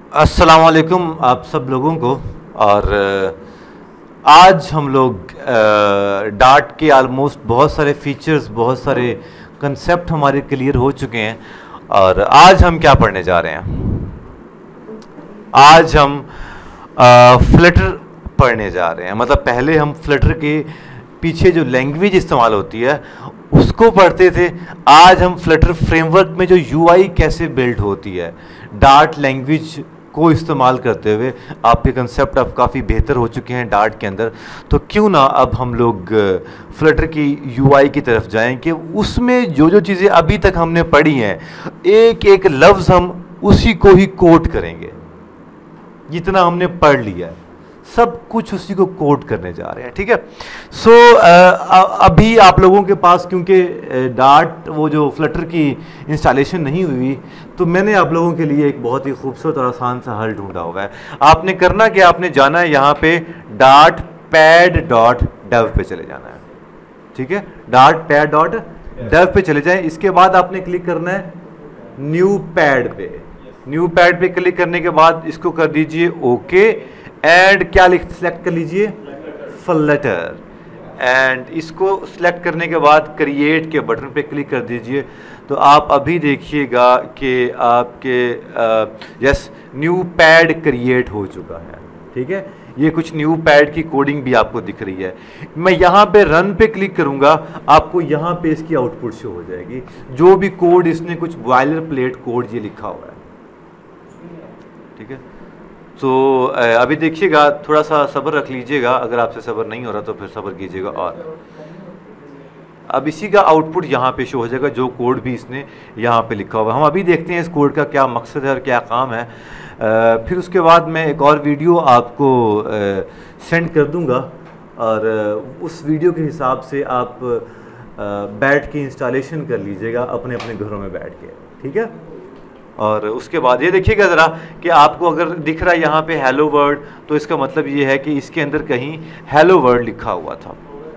अस्सलाम वालेकुम आप सब लोगों को। और आज हम लोग डार्ट के आलमोस्ट बहुत सारे फीचर्स, बहुत सारे कंसेप्ट हमारे क्लियर हो चुके हैं। और आज हम क्या पढ़ने जा रहे हैं? आज हम फ्लटर पढ़ने जा रहे हैं। मतलब पहले हम फ्लटर के पीछे जो लैंग्वेज इस्तेमाल होती है उसको पढ़ते थे। आज हम फ्लटर फ्रेमवर्क में जो यूआई कैसे बिल्ड होती है, डार्ट लैंग्वेज को इस्तेमाल करते हुए आपके कंसेप्ट अब काफ़ी बेहतर हो चुके हैं डार्ट के अंदर। तो क्यों ना अब हम लोग फ्लटर की यूआई की तरफ जाएं कि उसमें जो जो चीज़ें अभी तक हमने पढ़ी हैं, एक एक लफ्ज़ हम उसी को ही कोट करेंगे। जितना हमने पढ़ लिया है सब कुछ उसी को कोड करने जा रहे हैं, ठीक है। सो अभी आप लोगों के पास क्योंकि डार्ट वो जो फ्लटर की इंस्टॉलेशन नहीं हुई, तो मैंने आप लोगों के लिए एक बहुत ही खूबसूरत और आसान सा हल ढूंढा हुआ है। आपने करना क्या, आपने जाना है यहाँ पे dartpad.dev पे चले जाना है, ठीक है। dartpad.dev पे चले जाएं। इसके बाद आपने क्लिक करना है न्यू पैड पे। न्यू पैड पे क्लिक करने के बाद इसको कर दीजिए ओके। एंड क्या सिलेक्ट कर लीजिए, फ्लटर। एंड इसको सिलेक्ट करने के बाद क्रिएट के बटन पे क्लिक कर दीजिए। तो आप अभी देखिएगा कि आपके यस न्यू पैड क्रिएट हो चुका है, ठीक है। ये कुछ न्यू पैड की कोडिंग भी आपको दिख रही है। मैं यहाँ पे रन पे क्लिक करूँगा, आपको यहाँ पे इसकी आउटपुट शो हो जाएगी। जो भी कोड इसने कुछ बॉयलर प्लेट कोड ये लिखा हुआ है, ठीक है। तो अभी देखिएगा, थोड़ा सा सब्र रख लीजिएगा। अगर आपसे सब्र नहीं हो रहा तो फिर सब्र कीजिएगा। और अब इसी का आउटपुट यहाँ पे शो हो जाएगा, जो कोड भी इसने यहाँ पे लिखा हुआ है। हम अभी देखते हैं इस कोड का क्या मकसद है और क्या काम है। फिर उसके बाद मैं एक और वीडियो आपको सेंड कर दूँगा और उस वीडियो के हिसाब से आप बैठ के इंस्टॉलेशन कर लीजिएगा अपने अपने घरों में बैठ के, ठीक है। और उसके बाद ये देखिएगा ज़रा कि आपको अगर दिख रहा है यहाँ पे हेलो वर्ल्ड, तो इसका मतलब ये है कि इसके अंदर कहीं हेलो वर्ल्ड लिखा हुआ था।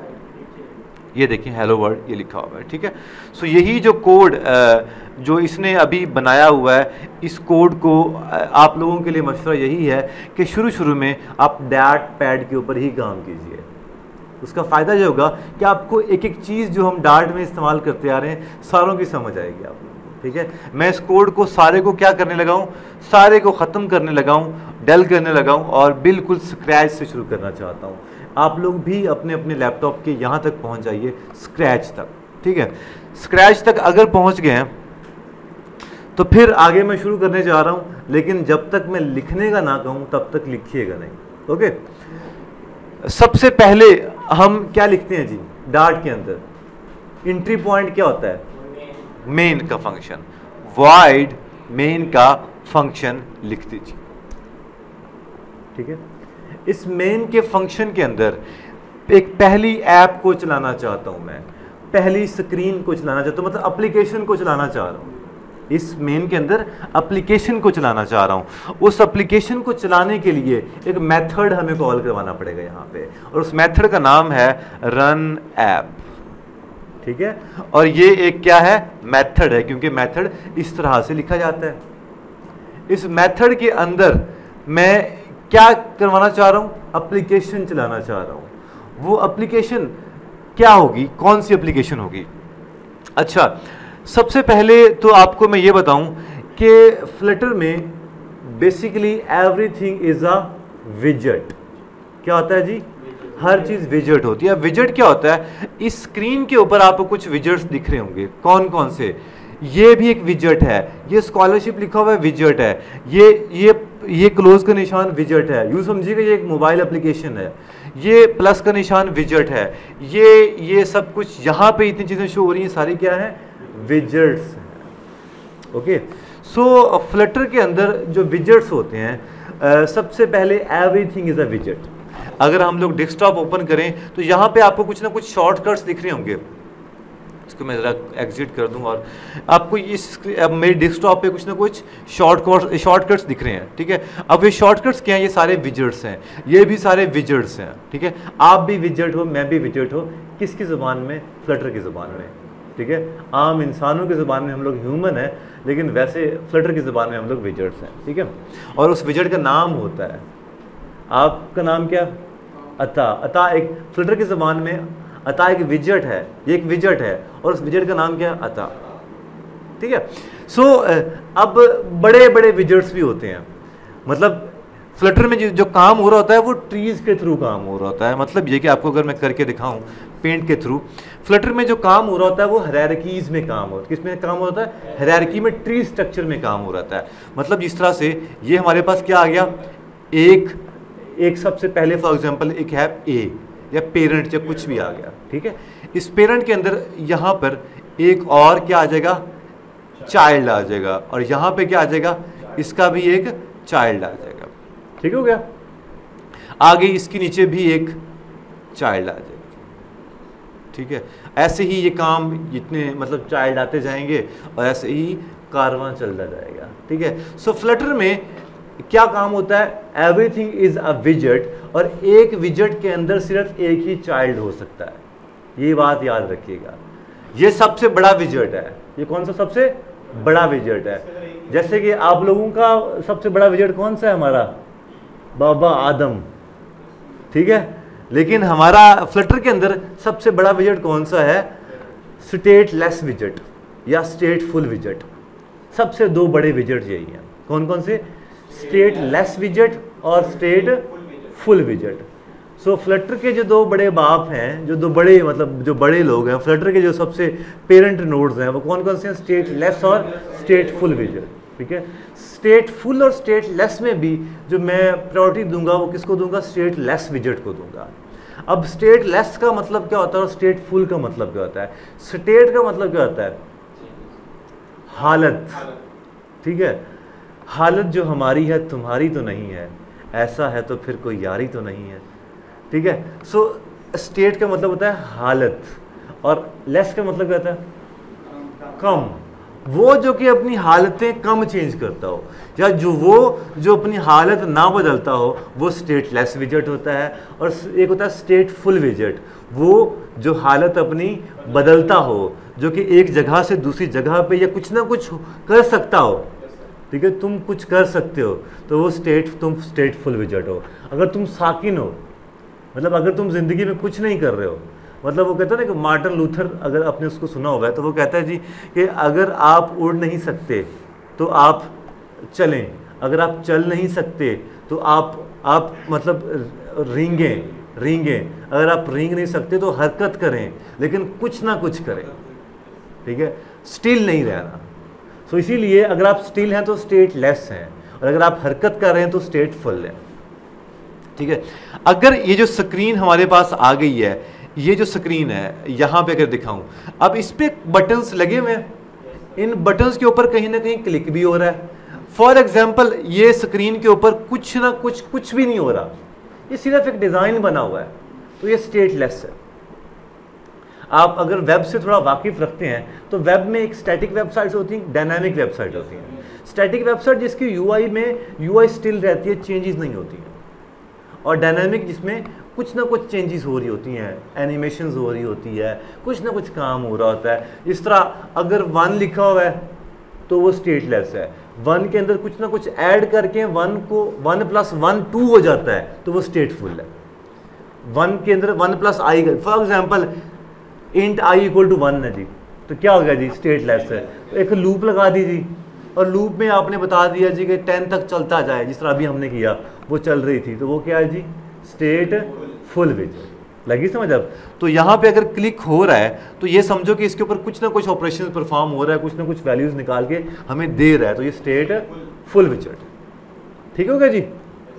ये देखिए हेलो वर्ल्ड ये लिखा हुआ है, ठीक है। सो यही जो कोड जो इसने अभी बनाया हुआ है, इस कोड को आप लोगों के लिए मशवरा यही है कि शुरू में आप dartpad के ऊपर ही काम कीजिए। उसका फ़ायदा ये होगा कि आपको एक एक चीज़ जो हम डार्ट में इस्तेमाल करते आ रहे हैं सारों की समझ आएगी आपको, ठीक है। मैं इस कोड को सारे को क्या करने लगा हूँ, सारे को ख़त्म करने लगा हूँ, डल करने लगा हूँ और बिल्कुल स्क्रैच से शुरू करना चाहता हूँ। आप लोग भी अपने अपने लैपटॉप के यहाँ तक पहुँच जाइए, स्क्रैच तक, ठीक है। स्क्रैच तक अगर पहुँच गए हैं तो फिर आगे मैं शुरू करने जा रहा हूँ, लेकिन जब तक मैं लिखने का ना कहूँ तब तक लिखिएगा नहीं, ओके। सबसे पहले हम क्या लिखते हैं जी डार्ट के अंदर? एंट्री पॉइंट क्या होता है? मेन का फंक्शन। वॉइड मेन का फंक्शन लिख दीजिए, ठीक है। इस मेन के फंक्शन के अंदर एक पहली ऐप को चलाना चाहता हूं मैं, पहली स्क्रीन को चलाना चाहता हूं, मतलब एप्लीकेशन को चलाना चाह रहा हूं। इस मेन के अंदर एप्लीकेशन को चलाना चाह रहा हूं। उस एप्लीकेशन को चलाने के लिए एक मेथड हमें कॉल करवाना पड़ेगा यहाँ पे, और उस मेथड का नाम है रन ऐप, ठीक है। और ये एक क्या है? मेथड है, क्योंकि मेथड इस तरह से लिखा जाता है। इस मेथड के अंदर मैं क्या करवाना चाह रहा हूं? एप्लीकेशन चलाना चाह रहा हूं। वो एप्लीकेशन क्या होगी? कौन सी एप्लीकेशन होगी? अच्छा, सबसे पहले तो आपको मैं ये बताऊं कि फ्लटर में बेसिकली एवरीथिंग इज अ विजेट। क्या होता है जी? हर चीज़ विजेट होती है। विजेट क्या होता है? इस स्क्रीन के ऊपर आपको कुछ विजेट्स दिख रहे होंगे। कौन कौन से? ये भी एक विजेट है, ये स्कॉलरशिप लिखा हुआ है विजेट है, ये क्लोज का निशान विजेट है, यूँ समझिएगा ये एक मोबाइल एप्लीकेशन है, ये प्लस का निशान विजेट है, ये सब कुछ यहाँ पे इतनी चीज़ें शो हो रही हैं, सारी क्या है? विजेट्स हैं, ओके। सो फ्लटर के अंदर जो विजेट्स होते हैं, सबसे पहले एवरीथिंग इज अ विजेट। अगर हम लोग डेस्कटॉप ओपन करें तो यहाँ पे आपको कुछ ना कुछ शॉर्टकट्स दिख रहे होंगे। इसको मैं ज़रा एग्जिट कर दूँ और आपको अब मेरे डेस्कटॉप पे कुछ ना कुछ शॉर्टकट्स दिख रहे हैं, ठीक है। अब ये शॉर्टकट्स क्या हैं? ये सारे विजेट्स हैं, ये भी सारे विजेट्स हैं, ठीक है। आप भी विजेट हो, मैं भी विजेट हो, किसकी ज़ुबान में? फ्लटर की ज़ुबान में, ठीक है, आम इंसानों की ज़ुबान में हम लोग ह्यूमन है, लेकिन वैसे फ्लटर की ज़ुबान में हम लोग विजेट्स हैं, ठीक है। और उस विजेट का नाम होता है, आपका नाम क्या? अता। अता एक फ्लटर की ज़ुबान में अता एक विजेट है, ये एक विजेट है, और उस विजेट का नाम क्या? अता, ठीक है। सो अब बड़े बड़े विजेट्स भी होते हैं, मतलब फ्लटर में जो काम हो रहा होता है वो ट्रीज के थ्रू काम हो रहा होता है। मतलब ये कि आपको अगर मैं करके दिखाऊं पेंट के थ्रू, फ्लटर में जो काम हो रहा होता है वो हायरार्कीज में काम होता है। किसमें काम होता है? हायरार्की में, ट्री स्ट्रक्चर में काम हो रहा है। मतलब जिस तरह से ये हमारे पास क्या आ गया, एक सबसे पहले फॉर एग्जांपल एक है ए या पेरेंट या कुछ भी आ गया, ठीक है। इस पेरेंट के अंदर यहाँ पर एक और क्या आ जाएगा? चाइल्ड आ जाएगा, और यहाँ पे क्या आ जाएगा? इसका भी एक चाइल्ड आ जाएगा, ठीक हो गया। आगे इसके नीचे भी एक चाइल्ड आ जाएगा, ठीक है। ऐसे ही ये काम जितने मतलब चाइल्ड आते जाएंगे और ऐसे ही कारवां चलता जाएगा, ठीक है। सो फ्लटर में क्या काम होता है? एवरीथिंग इज अ विजेट, और एक विजेट के अंदर सिर्फ एक ही चाइल्ड हो सकता है, ये बात याद रखिएगा। ये सबसे बड़ा विजेट है। ये कौन सा सबसे बड़ा विजेट है? जैसे कि आप लोगों का सबसे बड़ा विजेट कौन सा है? हमारा बाबा आदम, ठीक है। लेकिन हमारा फ्लटर के अंदर सबसे बड़ा विजेट कौन सा है? स्टेटलेस विजेट या स्टेटफुल विजेट। सबसे दो बड़े विजेट यही हैं। कौन कौन से? स्टेटलेस विजेट और स्टेटफुल विजेट। सो फ्लटर के जो दो बड़े बाप हैं, जो दो बड़े मतलब जो बड़े लोग हैं फ्लटर के, जो सबसे पेरेंट नोड्स हैं, वो कौन कौन से हैं? स्टेटलेस और स्टेटफुल विजेट, ठीक है। स्टेटफुल और स्टेटलेस में भी जो मैं प्रायोरिटी दूंगा वो किसको दूंगा? स्टेटलेस विजेट को दूंगा। अब स्टेटलेस का मतलब क्या होता है और स्टेटफुल का मतलब क्या होता है? स्टेट का मतलब क्या होता है? हालत, ठीक है। हालत जो हमारी है तुम्हारी तो नहीं है, ऐसा है तो फिर कोई यारी तो नहीं है, ठीक है। सो स्टेट का मतलब होता है हालत, और लेस का मतलब क्या होता है? कम। वो जो कि अपनी हालतें कम चेंज करता हो, या जो अपनी हालत ना बदलता हो, वो स्टेटलेस विजेट होता है। और एक होता है स्टेटफुल विजेट, वो जो हालत अपनी बदलता हो, जो कि एक जगह से दूसरी जगह पे या कुछ ना कुछ कर सकता हो, ठीक है। तुम कुछ कर सकते हो तो वो तुम स्टेटफुल विजेट हो। अगर तुम साकिन हो, मतलब अगर तुम जिंदगी में कुछ नहीं कर रहे हो, मतलब वो कहता है ना कि मार्टिन लूथर, अगर आपने उसको सुना होगा तो वो कहता है जी कि अगर आप उड़ नहीं सकते तो आप चलें, अगर आप चल नहीं सकते तो आप मतलब रेंगें, अगर आप रेंग नहीं सकते तो हरकत करें, लेकिन कुछ ना कुछ करें, ठीक है। स्टिल नहीं रहना। सो इसीलिए अगर आप स्टिल हैं तो स्टेटलेस हैं, और अगर आप हरकत कर रहे हैं तो स्टेटफुल हैं, ठीक है। अगर ये जो स्क्रीन हमारे पास आ गई है, ये जो स्क्रीन है यहाँ पे अगर दिखाऊं, अब इस पे बटन्स लगे हुए हैं, इन बटन्स के ऊपर कहीं ना कहीं क्लिक भी हो रहा है। फॉर एग्जांपल ये स्क्रीन के ऊपर कुछ ना कुछ भी नहीं हो रहा, ये सिर्फ एक डिज़ाइन बना हुआ है, तो ये स्टेटलेस है। आप अगर वेब से थोड़ा वाकिफ रखते हैं तो वेब में एक स्टैटिक वेबसाइट्स होती हैं, डायनामिक वेबसाइट होती हैं। स्टैटिक वेबसाइट जिसकी यूआई स्टिल रहती है, चेंजेस नहीं होती हैं, और डायनामिक जिसमें कुछ ना कुछ चेंजेस हो रही होती हैं, एनिमेशंस हो रही होती है, कुछ ना कुछ काम हो रहा होता है। इस तरह अगर 1 लिखा हुआ है तो वो स्टेटलेस है, 1 के अंदर कुछ ना कुछ ऐड करके 1 को 1 + 1 2 हो जाता है तो वो स्टेटफुल है। 1 के अंदर 1 + i, for example int i = 1 है जी, तो क्या हो गया जी? स्टेटलेस है। तो एक लूप लगा दीजिए, और लूप में आपने बता दिया जी कि 10 तक चलता जाए, जिस तरह अभी हमने किया वो चल रही थी, तो वो क्या है जी? स्टेटफुल विजेट। लगी समझ अब? तो यहाँ पे अगर क्लिक हो रहा है तो ये समझो कि इसके ऊपर कुछ ना कुछ ऑपरेशन परफॉर्म हो रहा है, कुछ ना कुछ वैल्यूज निकाल के हमें दे रहा है, तो ये स्टेटफुल विजेट, ठीक हो गया जी।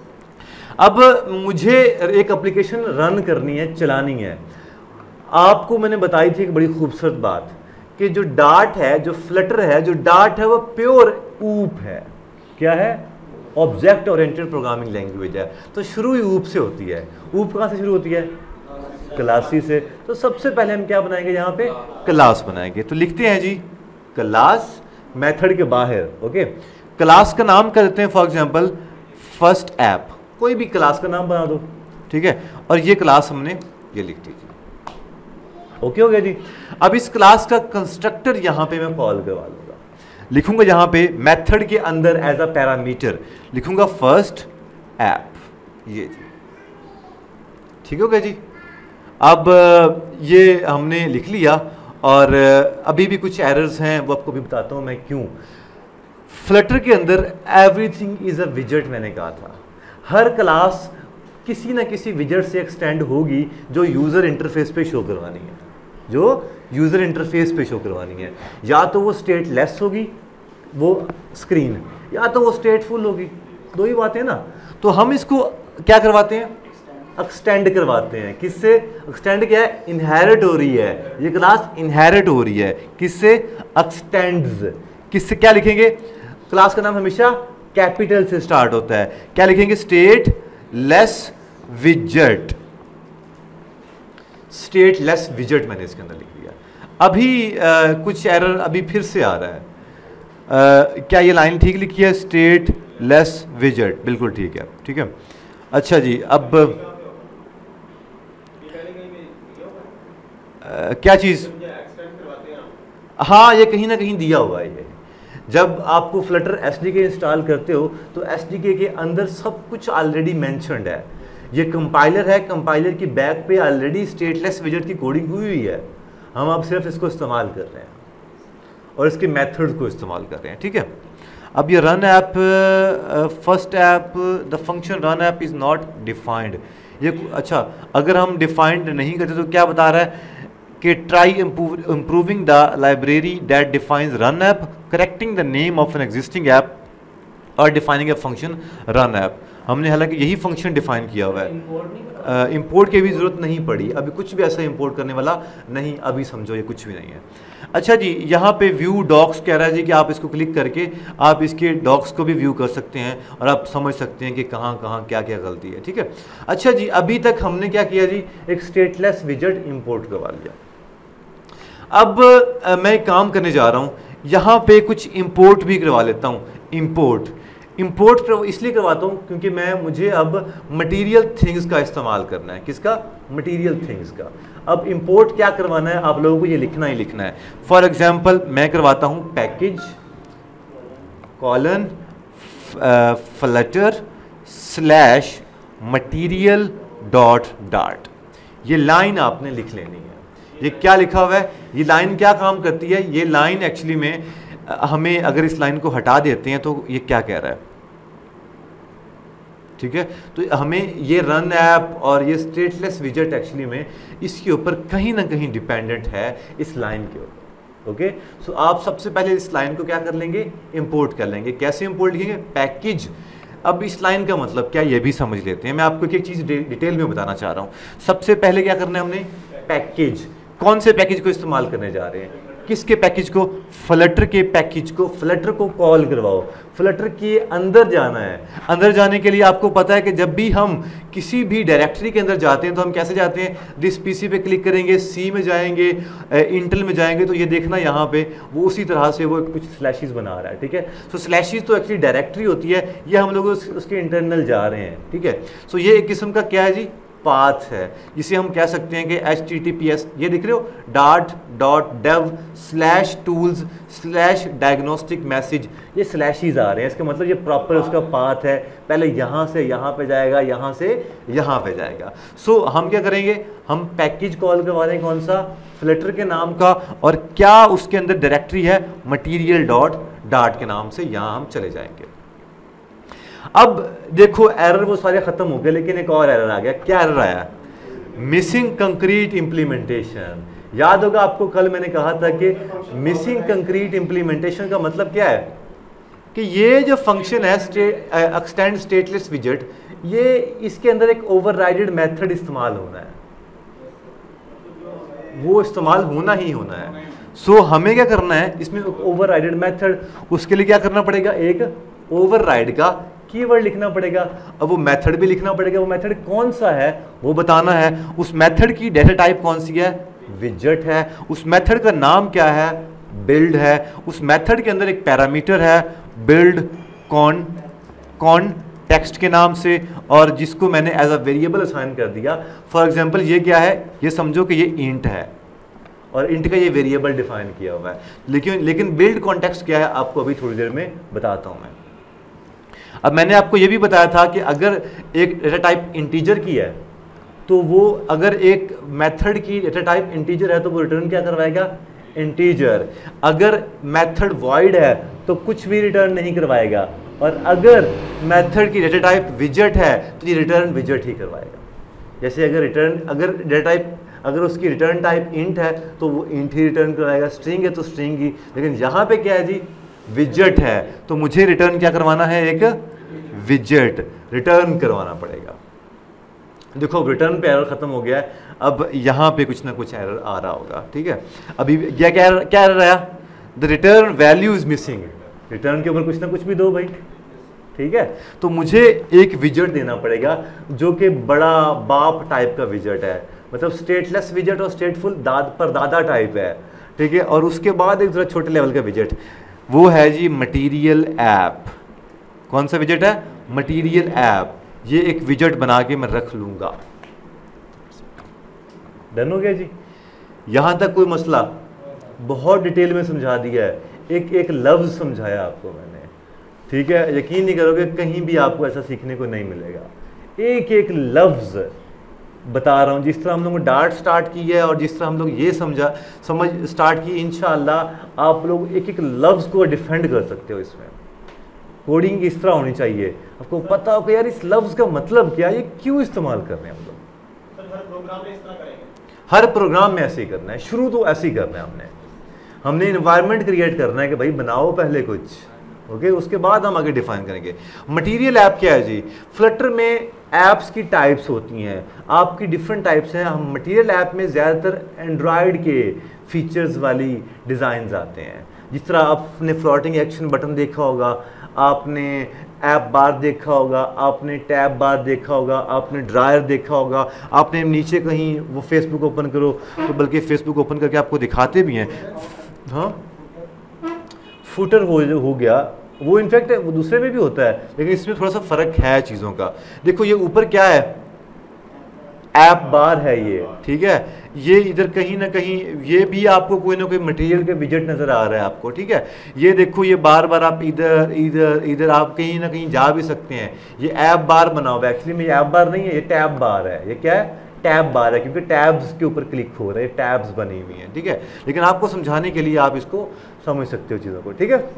अब मुझे एक एप्लीकेशन रन करनी है, चलानी है। आपको मैंने बताई थी एक बड़ी खूबसूरत बात कि जो डार्ट है, जो फ्लटर है, जो डार्ट है वो प्योर ऊप है। क्या है? ऑब्जेक्ट ओरिएंटेड प्रोग्रामिंग लैंग्वेज है। तो शुरू ही ऊप से होती है। ऊप कहाँ से शुरू होती है? क्लासी से। तो सबसे पहले हम क्या बनाएंगे? यहाँ पे क्लास बनाएंगे। तो लिखते हैं जी क्लास, मेथड के बाहर, ओके। क्लास का नाम कर देते हैं फॉर एग्जांपल फर्स्ट ऐप, कोई भी क्लास का नाम बना दो, ठीक है। और ये क्लास हमने ये लिख दीजिए, ओके हो गया जी। अब इस क्लास का कंस्ट्रक्टर यहां पे मैं कॉल करवा लूंगा, लिखूंगा यहां पे मेथड के अंदर एज अ पैरामीटर लिखूंगा फर्स्ट ऐप, ये जी, ठीक हो गया जी। अब ये हमने लिख लिया और अभी भी कुछ एरर्स हैं वो आपको भी बताता हूं मैं क्यों। फ्लटर के अंदर एवरीथिंग इज अ विजेट, मैंने कहा था हर क्लास किसी ना किसी विजेट से एक्सटेंड होगी जो यूजर इंटरफेस पे शो करवानी है, जो यूजर इंटरफेस पे शो करवानी है। या तो वो स्टेटलेस होगी वो स्क्रीन, या तो वो स्टेटफुल होगी, दो ही बातें ना। तो हम इसको क्या करवाते हैं, एक्सटेंड करवाते हैं। किससे एक्सटेंड? क्या है, इनहेरिट हो रही है, ये क्लास इनहेरिट हो रही है किससे, एक्सटेंड्स। किससे? क्या लिखेंगे, क्लास का नाम हमेशा कैपिटल से स्टार्ट होता है, क्या लिखेंगे, स्टेट लेस विजेट, स्टेट लेस विजेट मैंने इसके अंदर लिख दिया। अभी कुछ एरर अभी फिर से आ रहा है, क्या ये लाइन ठीक लिखी है, स्टेट लेस विजेट, बिल्कुल ठीक है, ठीक है। अच्छा जी, अब क्या चीज़, हाँ ये कहीं ना कहीं दिया हुआ है। ये जब आपको फ्लटर एसडीके इंस्टॉल करते हो तो एसडीके के अंदर सब कुछ ऑलरेडी मेंशन्ड है। ये कंपाइलर है, कंपाइलर की बैक पे ऑलरेडी स्टेटलेस विजेट की कोडिंग हुई है, हम अब सिर्फ इसको इस्तेमाल कर रहे हैं और इसके मेथड्स को इस्तेमाल कर रहे हैं, ठीक है। अब ये run app, first app, the function run app is not defined, ये अच्छा अगर हम डिफाइंड नहीं करते तो क्या बता रहा है कि try improving the library that defines run app, correcting the name of an existing app और defining a function run app. हमने हालांकि यही फंक्शन डिफाइन किया हुआ है, इंपोर्ट की भी ज़रूरत नहीं पड़ी, अभी कुछ भी ऐसा इंपोर्ट करने वाला नहीं, अभी समझो ये कुछ भी नहीं है। अच्छा जी, यहाँ पे व्यू डॉक्स कह रहा है जी कि आप इसको क्लिक करके आप इसके डॉक्स को भी व्यू कर सकते हैं और आप समझ सकते हैं कि कहाँ कहाँ क्या क्या गलती है, ठीक है। अच्छा जी, अभी तक हमने क्या किया जी, एक स्टेटलेस विजेट इंपोर्ट करवा लिया। अब मैं एक काम करने जा रहा हूँ, यहाँ पे कुछ इंपोर्ट भी करवा लेता हूँ। इंपोर्ट इसलिए करवाता हूँ क्योंकि मुझे अब मटेरियल थिंग्स का इस्तेमाल करना है। किसका? मटेरियल थिंग्स का। अब इंपोर्ट क्या करवाना है, आप लोगों को ये लिखना ही लिखना है। फॉर एग्जांपल मैं करवाता हूँ package colon Flutter slash material dot डाट, ये लाइन आपने लिख लेनी है। ये क्या लिखा हुआ है, ये लाइन क्या काम करती है, ये लाइन एक्चुअली में हमें अगर इस लाइन को हटा देते हैं तो ये क्या कह रहा है, ठीक है। तो हमें ये रन ऐप और ये स्टेटलेस विजेट एक्चुअली में इसके ऊपर कहीं ना कहीं डिपेंडेंट है, इस लाइन के ऊपर। ओके, सो आप सबसे पहले इस लाइन को क्या कर लेंगे, इंपोर्ट कर लेंगे। कैसे इंपोर्ट लिखेंगे, पैकेज। अब इस लाइन का मतलब क्या, ये भी समझ लेते हैं। मैं आपको एक चीज़ डिटेल में बताना चाह रहा हूँ। सबसे पहले क्या करना है हमने, पैकेज। कौन से पैकेज को इस्तेमाल करने जा रहे हैं, किसके पैकेज को, फ्लटर के पैकेज को। फ्लटर को कॉल करवाओ, फ्लटर के अंदर जाना है। अंदर जाने के लिए आपको पता है कि जब भी हम किसी भी डायरेक्टरी के अंदर जाते हैं तो हम कैसे जाते हैं, दिस पीसी पे क्लिक करेंगे, सी में जाएंगे, इंटेल में जाएंगे, तो ये देखना यहाँ पे वो उसी तरह से वो कुछ स्लैशेस बना रहा है, ठीक है। सो स्लैशेस तो एक्चुअली डायरेक्टरी होती है, ये हम लोग उसके इंटरनल जा रहे हैं, ठीक है। सो ये एक किस्म का क्या है जी, पाथ है, जिसे हम कह सकते हैं कि HTTPS, ये दिख रहे हो .dev/tools/diagnostic-message, ये स्लैशेस आ रहे हैं, इसका मतलब ये प्रॉपर उसका पाथ है, पहले यहाँ से यहाँ पे जाएगा, यहाँ से यहाँ पे जाएगा। सो हम क्या करेंगे, हम पैकेज कॉल करवा देंगे, कौन सा, फ्लटर के नाम का, और क्या उसके अंदर डायरेक्टरी है, मटीरियल डॉट डाट के नाम से, यहाँ हम चले जाएंगे। अब देखो एरर वो सारे खत्म हो गए, लेकिन एक और एरर आ गया। क्या एरर आया, मिसिंग कंक्रीट इम्प्लीमेंटेशन। याद होगा आपको, कल मैंने कहा था कि मिसिंग कंक्रीट इम्प्लीमेंटेशन का मतलब क्या है कि ये जो फंक्शन है एक्सटेंड स्टेटलेस विजेट, ये इसके अंदर एक ओवरराइडेड मेथड इस्तेमाल होना है, वो इस्तेमाल होना ही होना है। सो हमें क्या करना है, इसमें ओवरराइडेड मेथड, उसके लिए क्या करना पड़ेगा, एक ओवरराइड का कीवर्ड लिखना पड़ेगा। अब वो मेथड भी लिखना पड़ेगा, वो मेथड कौन सा है वो बताना है। उस मेथड की डेटा टाइप कौन सी है, विजेट है। उस मेथड का नाम क्या है, बिल्ड है। उस मेथड के अंदर एक पैरामीटर है बिल्ड कॉन टेक्स्ट के नाम से, और जिसको मैंने एज अ वेरिएबल असाइन कर दिया। फॉर एग्जांपल ये क्या है, ये समझो कि ये इंट है, और इंट का ये वेरिएबल डिफाइन किया हुआ है। लेकिन बिल्ड कॉन्टेक्स्ट क्या है आपको अभी थोड़ी देर में बताता हूँ मैं। अब मैंने आपको ये भी बताया था कि अगर एक डेटा टाइप इंटीजर की है तो वो अगर एक मेथड की डेटा टाइप इंटीजर है तो वो रिटर्न क्या करवाएगा, इंटीजर। अगर मेथड वॉइड है तो कुछ भी रिटर्न नहीं करवाएगा, और अगर मेथड की डेटा टाइप विजेट है तो ये रिटर्न विजेट ही करवाएगा। जैसे अगर डेटा टाइप अगर उसकी रिटर्न टाइप इंट है तो वो इंट ही रिटर्न करवाएगा, स्ट्रिंग है तो स्ट्रिंग ही। लेकिन यहाँ पे क्या है जी, विजेट है, तो मुझे रिटर्न क्या करवाना है, एक विजेट रिटर्न करवाना पड़ेगा। देखो रिटर्न पे एरर खत्म हो गया है, अब यहाँ पे कुछ ना कुछ एरर आ रहा होगा, ठीक है। अभी क्या एरर आया, the return value is missing. Return के ऊपर कुछ ना कुछ भी दो भाई, ठीक है। तो मुझे एक विजेट देना पड़ेगा जो कि बड़ा बाप टाइप का विजेट है, मतलब स्टेटलेस विजेट और स्टेटफुल दादा टाइप है, ठीक है। और उसके बाद एक जरा छोटे लेवल का विजेट, वो है जी मटीरियल ऐप। कौन सा विजेट है, मटीरियल ऐप। ये एक विजेट बना के मैं रख लूंगा। डन हो गया जी, यहां तक कोई मसला, बहुत डिटेल में समझा दिया है, एक एक लफ्ज समझाया आपको मैंने, ठीक है। यकीन नहीं करोगे कहीं भी आपको ऐसा सीखने को नहीं मिलेगा, एक एक लफ्ज बता रहा हूं। जिस तरह हम लोगों ने डार्ट स्टार्ट की है और जिस तरह हम लोग ये समझ स्टार्ट की, इंशाअल्लाह आप लोग एक एक लफ्ज को डिफेंड कर सकते हो। इसमें कोडिंग इस तरह होनी चाहिए, आपको पता हो कि यार इस लफ्ज का मतलब क्या है, ये क्यों इस्तेमाल कर रहे हैं हम लोग। हर प्रोग्राम में ऐसे ही करना है, शुरू तो ऐसे ही करना है हमने इन्वायरमेंट क्रिएट करना है कि भाई बनाओ पहले कुछ, ओके, उसके बाद हम आगे डिफाइन करेंगे। मटेरियल ऐप क्या है जी, फ्लटर में ऐप्स की टाइप्स होती हैं, आपकी डिफरेंट टाइप्स हैं। हम मटेरियल ऐप में ज़्यादातर एंड्रॉयड के फीचर्स वाली डिज़ाइंस आते हैं। जिस तरह आपने फ्लोटिंग एक्शन बटन देखा होगा, आपने ऐप बार देखा होगा, आपने टैब बार देखा होगा, आपने ड्रायर देखा होगा, आपने नीचे कहीं वो फेसबुक ओपन करो तो बल्कि फेसबुक ओपन करके आपको दिखाते भी हैं, हाँ फुटर हो गया, वो इनफैक्ट वो दूसरे में भी होता है, लेकिन इसमें थोड़ा सा फ़र्क है चीज़ों का। देखो ये ऊपर क्या है, ऐप बार है ये, ठीक है। ये इधर कहीं ना कहीं ये भी आपको कोई ना कोई मटेरियल के विजेट नज़र आ रहा है आपको, ठीक है। ये देखो ये बार बार आप इधर इधर इधर आप कहीं ना कहीं जा भी सकते हैं। ये ऐप बार बना हुआ है, एक्चुअली में ये ऐप बार नहीं है, ये टैब बार है। ये क्या है, टैब बार है, क्योंकि टैब्स के ऊपर क्लिक हो रहे हैं, टैब्स बनी हुई हैं, ठीक है। लेकिन आपको समझाने के लिए आप इसको समझ सकते हो चीज़ों को, ठीक है।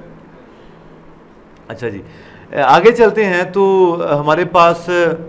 अच्छा जी, आगे चलते हैं। तो हमारे पास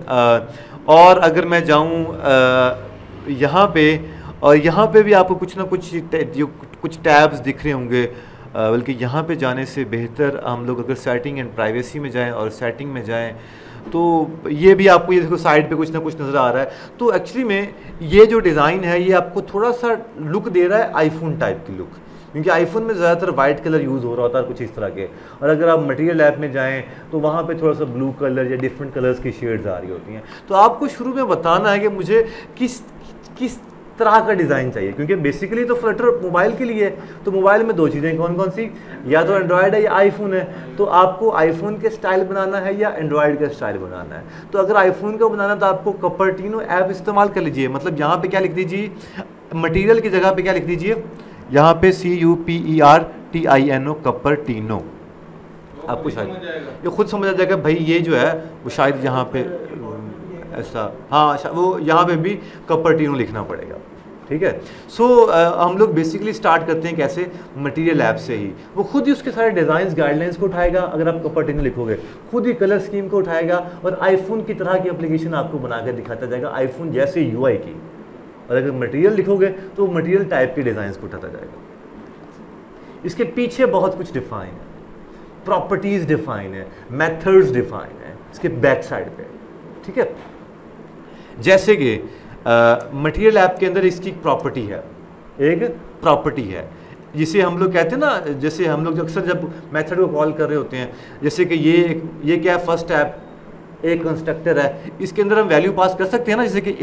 और अगर मैं जाऊं यहाँ पे, और यहाँ पे भी आपको कुछ ना कुछ टैब्स दिख रहे होंगे, बल्कि यहाँ पे जाने से बेहतर हम लोग अगर सेटिंग एंड प्राइवेसी में जाएं और सेटिंग में जाएं तो ये भी आपको, ये देखो साइड पे कुछ ना कुछ नज़र आ रहा है। तो एक्चुअली में ये जो डिज़ाइन है ये आपको थोड़ा सा लुक दे रहा है आईफोन टाइप की लुक, क्योंकि आईफोन में ज़्यादातर वाइट कलर यूज़ हो रहा होता है कुछ इस तरह के, और अगर आप मटेरियल ऐप में जाएं तो वहाँ पे थोड़ा सा ब्लू कलर या डिफरेंट कलर्स की शेड्स आ रही होती हैं। तो आपको शुरू में बताना है कि मुझे किस तरह का डिज़ाइन चाहिए, क्योंकि बेसिकली तो फ्लटर मोबाइल के लिए है। तो मोबाइल में दो चीज़ें कौन कौन सी, या तो एंड्रॉयड है या आईफोन है। तो आपको आईफोन के स्टाइल बनाना है या एंड्रॉयड का स्टाइल बनाना है। तो अगर आईफोन का बनाना है तो आपको कपर्टिनो ऐप इस्तेमाल कर लीजिए। मतलब यहाँ पे क्या लिख दीजिए, मटेरियल की जगह पे क्या लिख दीजिए, यहाँ पे CUPERTINO कपर्टिनो। आपको शायद ये खुद समझ आ जाएगा भाई, ये जो है वो शायद यहाँ पे ऐसा, हाँ वो यहाँ पे भी कपर्टिनो लिखना पड़ेगा, ठीक है। सो हम लोग बेसिकली स्टार्ट करते हैं कैसे, मटेरियल ऐप से ही। वो खुद ही उसके सारे डिज़ाइंस गाइडलाइंस को उठाएगा, अगर आप कपर्टिनो लिखोगे खुद ही कलर स्कीम को उठाएगा और आईफोन की तरह की एप्लीकेशन आपको बना कर दिखाता जाएगा, आईफोन जैसे UI की। और अगर मटेरियल लिखोगे तो मटेरियल टाइप के डिज़ाइंस को उठाता जाएगा। इसके पीछे बहुत कुछ डिफाइन है, प्रॉपर्टीज़ डिफाइन है, मेथड्स डिफाइन है इसके बैक साइड पे, ठीक है। जैसे कि मटेरियल ऐप के अंदर इसकी प्रॉपर्टी है, एक प्रॉपर्टी है जिसे हम लोग कहते हैं ना, जैसे हम लोग अक्सर जब मेथड को कॉल कर रहे होते हैं, जैसे कि ये क्या है, फर्स्ट ऐप एक कंस्ट्रक्टर है, इसके अंदर हम वैल्यू पास कर सकते हैं ना, जैसे कि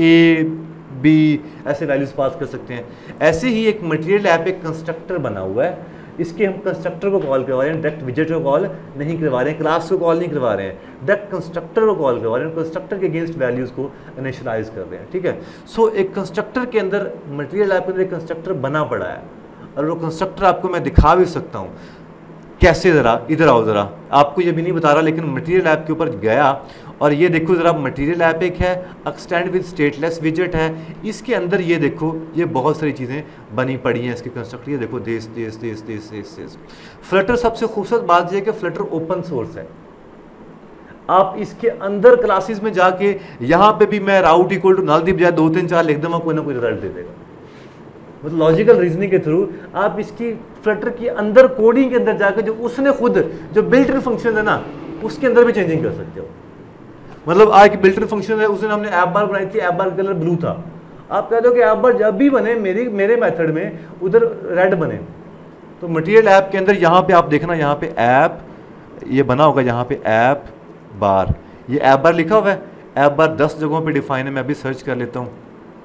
A B ऐसे वैल्यूज पास कर सकते हैं। ऐसे ही एक मटेरियल ऐप एक कंस्ट्रक्टर बना हुआ है, इसके हम कंस्ट्रक्टर को कॉल करवा रहे हैं, डायरेक्ट विजेट को कॉल नहीं करवा रहे हैं, क्लास को कॉल नहीं करवा रहे हैं, डायरेक्ट कंस्ट्रक्टर को कॉल करवा रहे हैं, कंस्ट्रक्टर के अगेंस्ट वैल्यूज़ को इनिशियलाइज कर रहे हैं। ठीक है, सो एक कंस्ट्रक्टर के अंदर मटेरियल ऐप के अंदर एक कंस्ट्रक्टर बना पड़ा है, और वो कंस्ट्रक्टर आपको मैं दिखा भी सकता हूँ कैसे। ज़रा इधर आओ, ज़रा आपको ये भी नहीं बता रहा, लेकिन मटेरियल ऐप के ऊपर गया और ये देखो ज़रा, मटेरियल ऐप एक है, एक्सटेंड विद स्टेटलेस विजेट है, इसके अंदर ये देखो ये बहुत सारी चीज़ें बनी पड़ी हैं इसके कंस्ट्रक्टर। ये देखो देश। फ्लटर सबसे खूबसूरत बात यह है कि फ्लटर ओपन सोर्स है। आप इसके अंदर क्लासेस में जाके यहाँ पे भी मैं राउट इक्वल टू नल दी बजाय 2 3 4 लिख दूंगा, कोई ना कोई रिजल्ट दे देगा। मतलब लॉजिकल रीजनिंग के थ्रू आप इसकी फ्लटर के अंदर कोडिंग के अंदर जाकर जो उसने खुद जो बिल्ट इन फंक्शन है ना, उसके अंदर भी चेंजिंग कर सकते हो। मतलब आज की बिल्ट इन फंक्शन है, उस दिन हमने ऐप बार बनाई थी, ऐप बार कलर ब्लू था, आप कह दो कि ऐप बार जब भी बने मेरे मेथड में उधर रेड बने। तो मटेरियल ऐप के अंदर यहाँ पे आप देखना, यहाँ पे ऐप ये बना होगा, यहाँ पे ऐप बार, ये ऐप बार लिखा हुआ है। ऐप बार 10 जगहों पे डिफाइन है, मैं अभी सर्च कर लेता हूँ।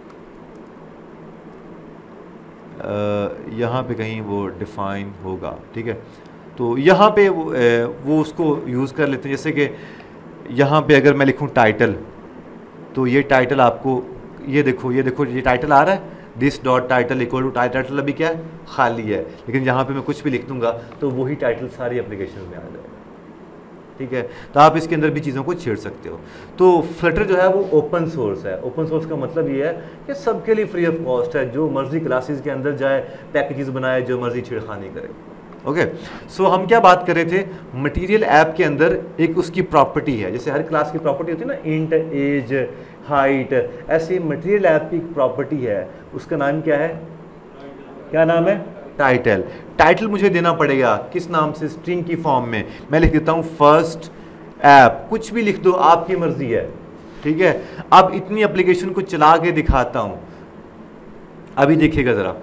यहाँ पे कहीं वो डिफाइन होगा, ठीक है। तो यहाँ पे वो उसको यूज़ कर लेते हैं। जैसे कि यहाँ पे अगर मैं लिखूँ टाइटल, तो ये टाइटल आपको ये देखो ये टाइटल आ रहा है, this dot title equal to title अभी क्या है, खाली है, लेकिन यहाँ पे मैं कुछ भी लिख दूंगा तो वही टाइटल सारी एप्लीकेशन में आ जाएगा। ठीक है, तो आप इसके अंदर भी चीज़ों को छेड़ सकते हो। तो फ्लटर जो है वो ओपन सोर्स है। ओपन सोर्स का मतलब ये है कि सबके लिए फ्री ऑफ कॉस्ट है, जो मर्जी क्लासेस के अंदर जाए, पैकेजेस बनाए, जो मर्जी छेड़खानी करे। ओके, सो हम क्या बात कर रहे थे, मटेरियल ऐप के अंदर एक उसकी प्रॉपर्टी है, जैसे हर क्लास की प्रॉपर्टी होती है ना, इंट, एज, हाइट, ऐसी मटेरियल ऐप की प्रॉपर्टी है, उसका नाम क्या है, क्या नाम है, टाइटल। टाइटल मुझे देना पड़ेगा किस नाम से, स्ट्रिंग की फॉर्म में। मैं लिख देता हूँ फर्स्ट ऐप, कुछ भी लिख दो, आपकी मर्जी है। ठीक है, अब इतनी एप्लीकेशन को चला के दिखाता हूँ, अभी देखिएगा जरा।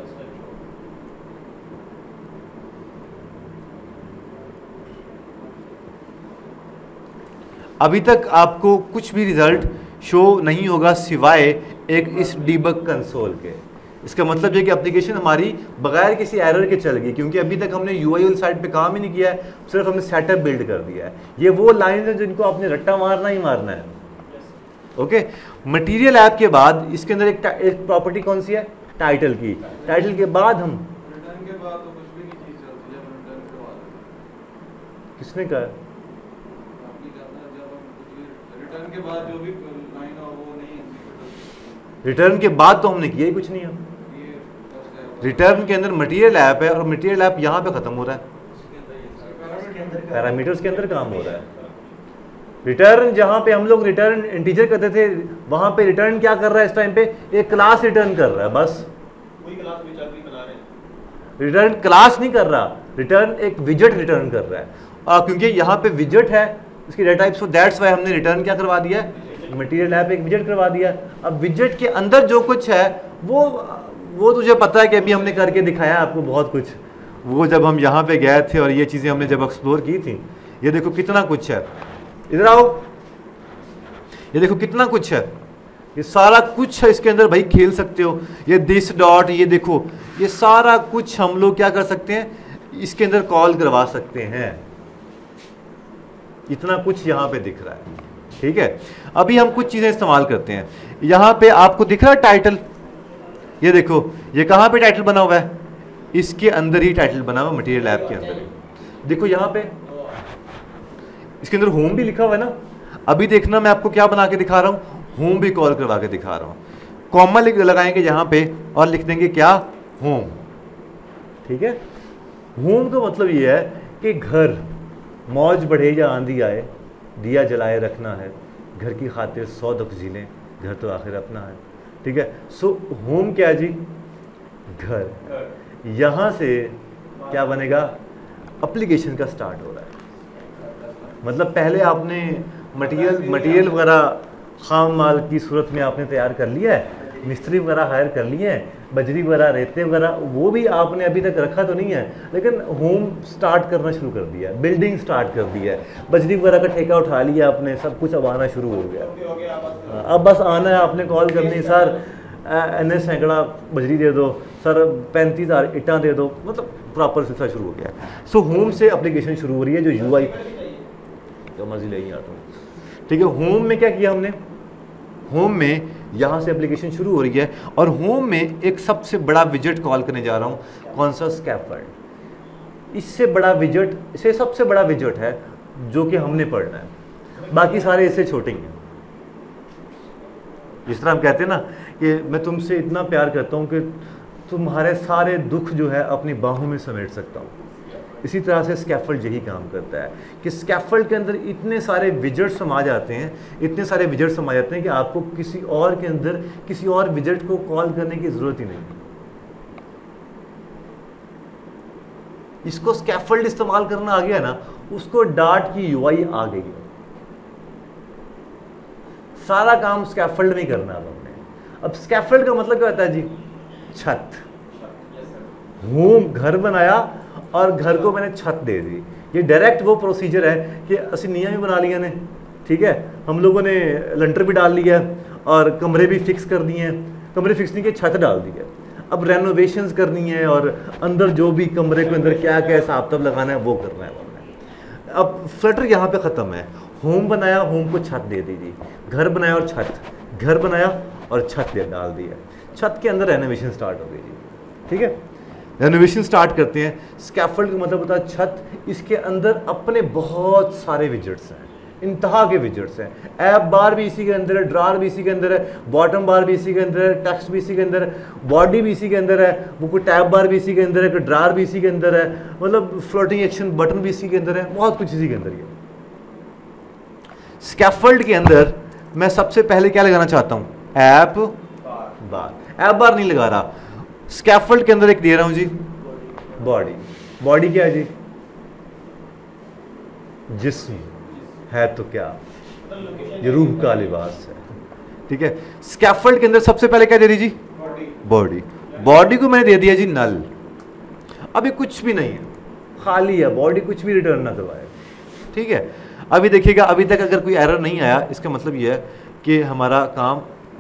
अभी तक आपको कुछ भी रिजल्ट शो नहीं होगा सिवाय एक इस डीबग कंसोल के। इसका मतलब है कि एप्लीकेशन हमारी बगैर किसी एरर के चल गई, क्योंकि अभी तक हमने यूआई साइड पे काम ही नहीं किया है, सिर्फ हमने सेटअप बिल्ड कर दिया है। ये वो लाइन है जिनको आपने रट्टा मारना ही मारना है। ओके, मटेरियल ऐप के बाद इसके अंदर एक प्रॉपर्टी कौन सी है, टाइटल की। टाइटल के बाद हम रिटर्न के बाद तो कुछ भी नहीं चीज चलती है, रिटर्न के बाद किसने कहा, आपकी कहना है जब हम कुछ रिटर्न के बाद जो भी लाइन हो वो नहीं है। रिटर्न के बाद तो हमने किया ही कुछ नहीं है। रिटर्न के अंदर मटेरियल ऐप है और मटेरियल ऐप यहाँ पे खत्म हो रहा है, पैरामीटर्स के अंदर काम हो रहा है। रिटर्न जहाँ पे हम लोग रिटर्न इंटीजर करते थे, वहाँ पे रिटर्न क्या कर रहा है इस टाइम पे, एक क्लास रिटर्न कर रहा है, बस कोई क्लास बना रहे हैं। रिटर्न क्लास नहीं कर रहा, रिटर्न एक विजेट रिटर्न कर रहा है। क्योंकि यहाँ पे विजेट है इसकी data type, so that's why हमने रिटर्न क्या करवा दिया है, मटेरियल ऐप एक विजेट करवा दिया। अब विजेट के अंदर जो कुछ है वो तुझे पता है कि अभी हमने करके दिखाया आपको बहुत कुछ। वो जब हम यहाँ पे गए थे और ये चीज़ें हमने जब एक्सप्लोर की थी, ये देखो कितना कुछ है, इधर आओ, ये देखो कितना कुछ है, ये सारा कुछ है इसके अंदर, भाई खेल सकते हो। ये दिस डॉट, ये देखो ये सारा कुछ हम लोग क्या कर सकते हैं, इसके अंदर कॉल करवा सकते हैं। इतना कुछ यहाँ पे दिख रहा है। ठीक है, अभी हम कुछ चीज़ें इस्तेमाल करते हैं। यहाँ पे आपको दिख रहा है टाइटल, ये देखो ये कहाँ पे टाइटल बना हुआ है, इसके अंदर ही टाइटल बना हुआ है, मटेरियल ऐप के अंदर। देखो यहाँ पे इसके अंदर होम भी लिखा हुआ है ना। अभी देखना मैं आपको क्या बना के दिखा रहा हूँ, होम भी कॉल करवा के दिखा रहा हूँ। कॉमा लगाएंगे यहाँ पे और लिख देंगे क्या, होम। ठीक है, होम का मतलब ये है कि घर, मौज बढ़े या आंधी आए, दिया जलाए रखना है, घर की खातिर 100 दुख झीलें, घर तो आखिर अपना है। ठीक है, सो होम क्या है जी, घर। यहाँ से क्या बनेगा, एप्लीकेशन का स्टार्ट हो रहा है। मतलब पहले आपने मटेरियल वगैरह खाम माल की सूरत में आपने तैयार कर लिया है, मिस्त्री वगैरह हायर कर लिए हैं, बजरी वगैरह, रेते वगैरह, वो भी आपने अभी तक रखा तो नहीं है, लेकिन होम स्टार्ट करना शुरू कर दिया, बिल्डिंग स्टार्ट कर दिया है, बजरी वगैरह का ठेका उठा लिया आपने, सब कुछ अब आना शुरू हो गया। अब बस आना है, आपने कॉल करनी, सर एन सैकड़ा बजरी दे दो सर, 35,000 ईंटा दे दो, मतलब प्रॉपर सिलसिला शुरू हो गया है। सो होम से एप्लीकेशन शुरू हो रही है, जो UI तो मर्जी ले आता हूँ, ठीक है। होम में क्या किया हमने, होम में यहाँ से एप्लीकेशन शुरू हो रही है और होम में एक सबसे बड़ा विजेट कॉल करने जा रहा हूँ, कौन सा, स्कैफोल्ड। इससे बड़ा विजेट, इसे सबसे बड़ा विजेट है जो कि हमने पढ़ना है, बाकी सारे इससे छोटे ही हैं। जिस तरह हम कहते हैं ना कि मैं तुमसे इतना प्यार करता हूँ कि तुम्हारे सारे दुख जो है अपनी बाहों में समेट सकता हूँ, इसी तरह से स्कैफोल्ड यही काम करता है कि स्कैफोल्ड के अंदर इतने सारे विजेट समा जाते हैं, इतने सारे विजेट समा जाते हैं कि आपको किसी और के अंदर किसी और विजेट को कॉल करने की ज़रूरत ही नहीं। इसको स्कैफोल्ड इस्तेमाल करना आ गया ना, उसको डार्ट की UI आ गई है। सारा काम स्कैफोल्ड में करना है हमने। अब स्कैफोल्ड का मतलब क्या होता है जी, छत। होम घर बनाया और घर को मैंने छत दे दी। ये डायरेक्ट वो प्रोसीजर है कि असि नींव भी बना लिया ने, ठीक है, हम लोगों ने लंटर भी डाल लिया और कमरे भी फिक्स कर दिए हैं, कमरे फिक्स नहीं किए, छत डाल दी है। अब रेनोवेशंस करनी है और अंदर जो भी कमरे के अंदर क्या क्या हिसाब तब लगाना है वो करना है हमने। अब फ्लटर यहाँ पे ख़त्म है। होम बनाया, होम को छत दे दी, घर बनाया और छत, घर बनाया और छत डाल दी है, छत के अंदर रेनोवेशन स्टार्ट हो गई जी, ठीक है। रेनोवेशन स्टार्ट करते हैं। स्कैफोल्ड का मतलब होता है छत, इसके अंदर अपने बहुत सारे विजेट्स हैं, इंतहा के विजेट्स हैं। ऐप बार भी इसी के अंदर है, ड्रार भी इसी के अंदर है, बॉटम बार भी इसी के अंदर है, टेक्स्ट भी इसी के अंदर है, बॉडी भी इसी के अंदर है, वो कोई टैब बार भी इसी के अंदर है, कोई ड्रार भी इसी के अंदर है, मतलब फ्लोटिंग एक्शन बटन भी इसी के अंदर है, बहुत कुछ इसी के अंदर है। स्कैफोल्ड के अंदर मैं सबसे पहले क्या लगाना चाहता हूं, ऐप बार। ऐप बार नहीं लगा रहा, स्कैफोल्ड के अंदर एक दे रहा हूं जी, बॉडी। बॉडी क्या है जी, जिस्म है तो क्या, ये रूह का लिबास है, ठीक है। स्कैफोल्ड के अंदर सबसे पहले क्या दे दी जी, बॉडी। बॉडी को मैंने दे दिया जी नल। अभी कुछ भी नहीं है, खाली है बॉडी, कुछ भी रिटर्न ना करवाए, ठीक है। अभी देखिएगा, अभी तक अगर कोई एरर नहीं आया, इसका मतलब ये है कि हमारा काम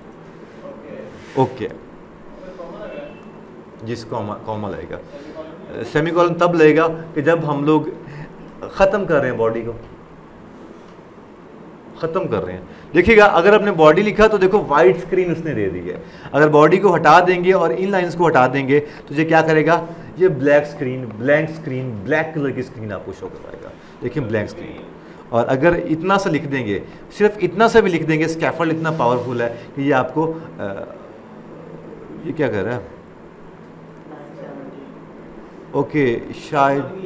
ओके। जिस कॉमा लगेगा, सेमीकोलन तब लगेगा कि जब हम लोग ख़त्म कर रहे हैं, बॉडी को ख़त्म कर रहे हैं। देखिएगा, अगर आपने बॉडी लिखा तो देखो वाइट स्क्रीन उसने दे दी है। अगर बॉडी को हटा देंगे और इन लाइंस को हटा देंगे तो ये क्या करेगा, ये black screen, blank screen, black colour की स्क्रीन आपको शो करवाएगा। देखिए ब्लैंक स्क्रीन। और अगर इतना सा लिख देंगे, सिर्फ इतना सा भी लिख देंगे, स्कैफोल्ड इतना पावरफुल है कि ये आपको ये क्या कर रहा है, ओके शायद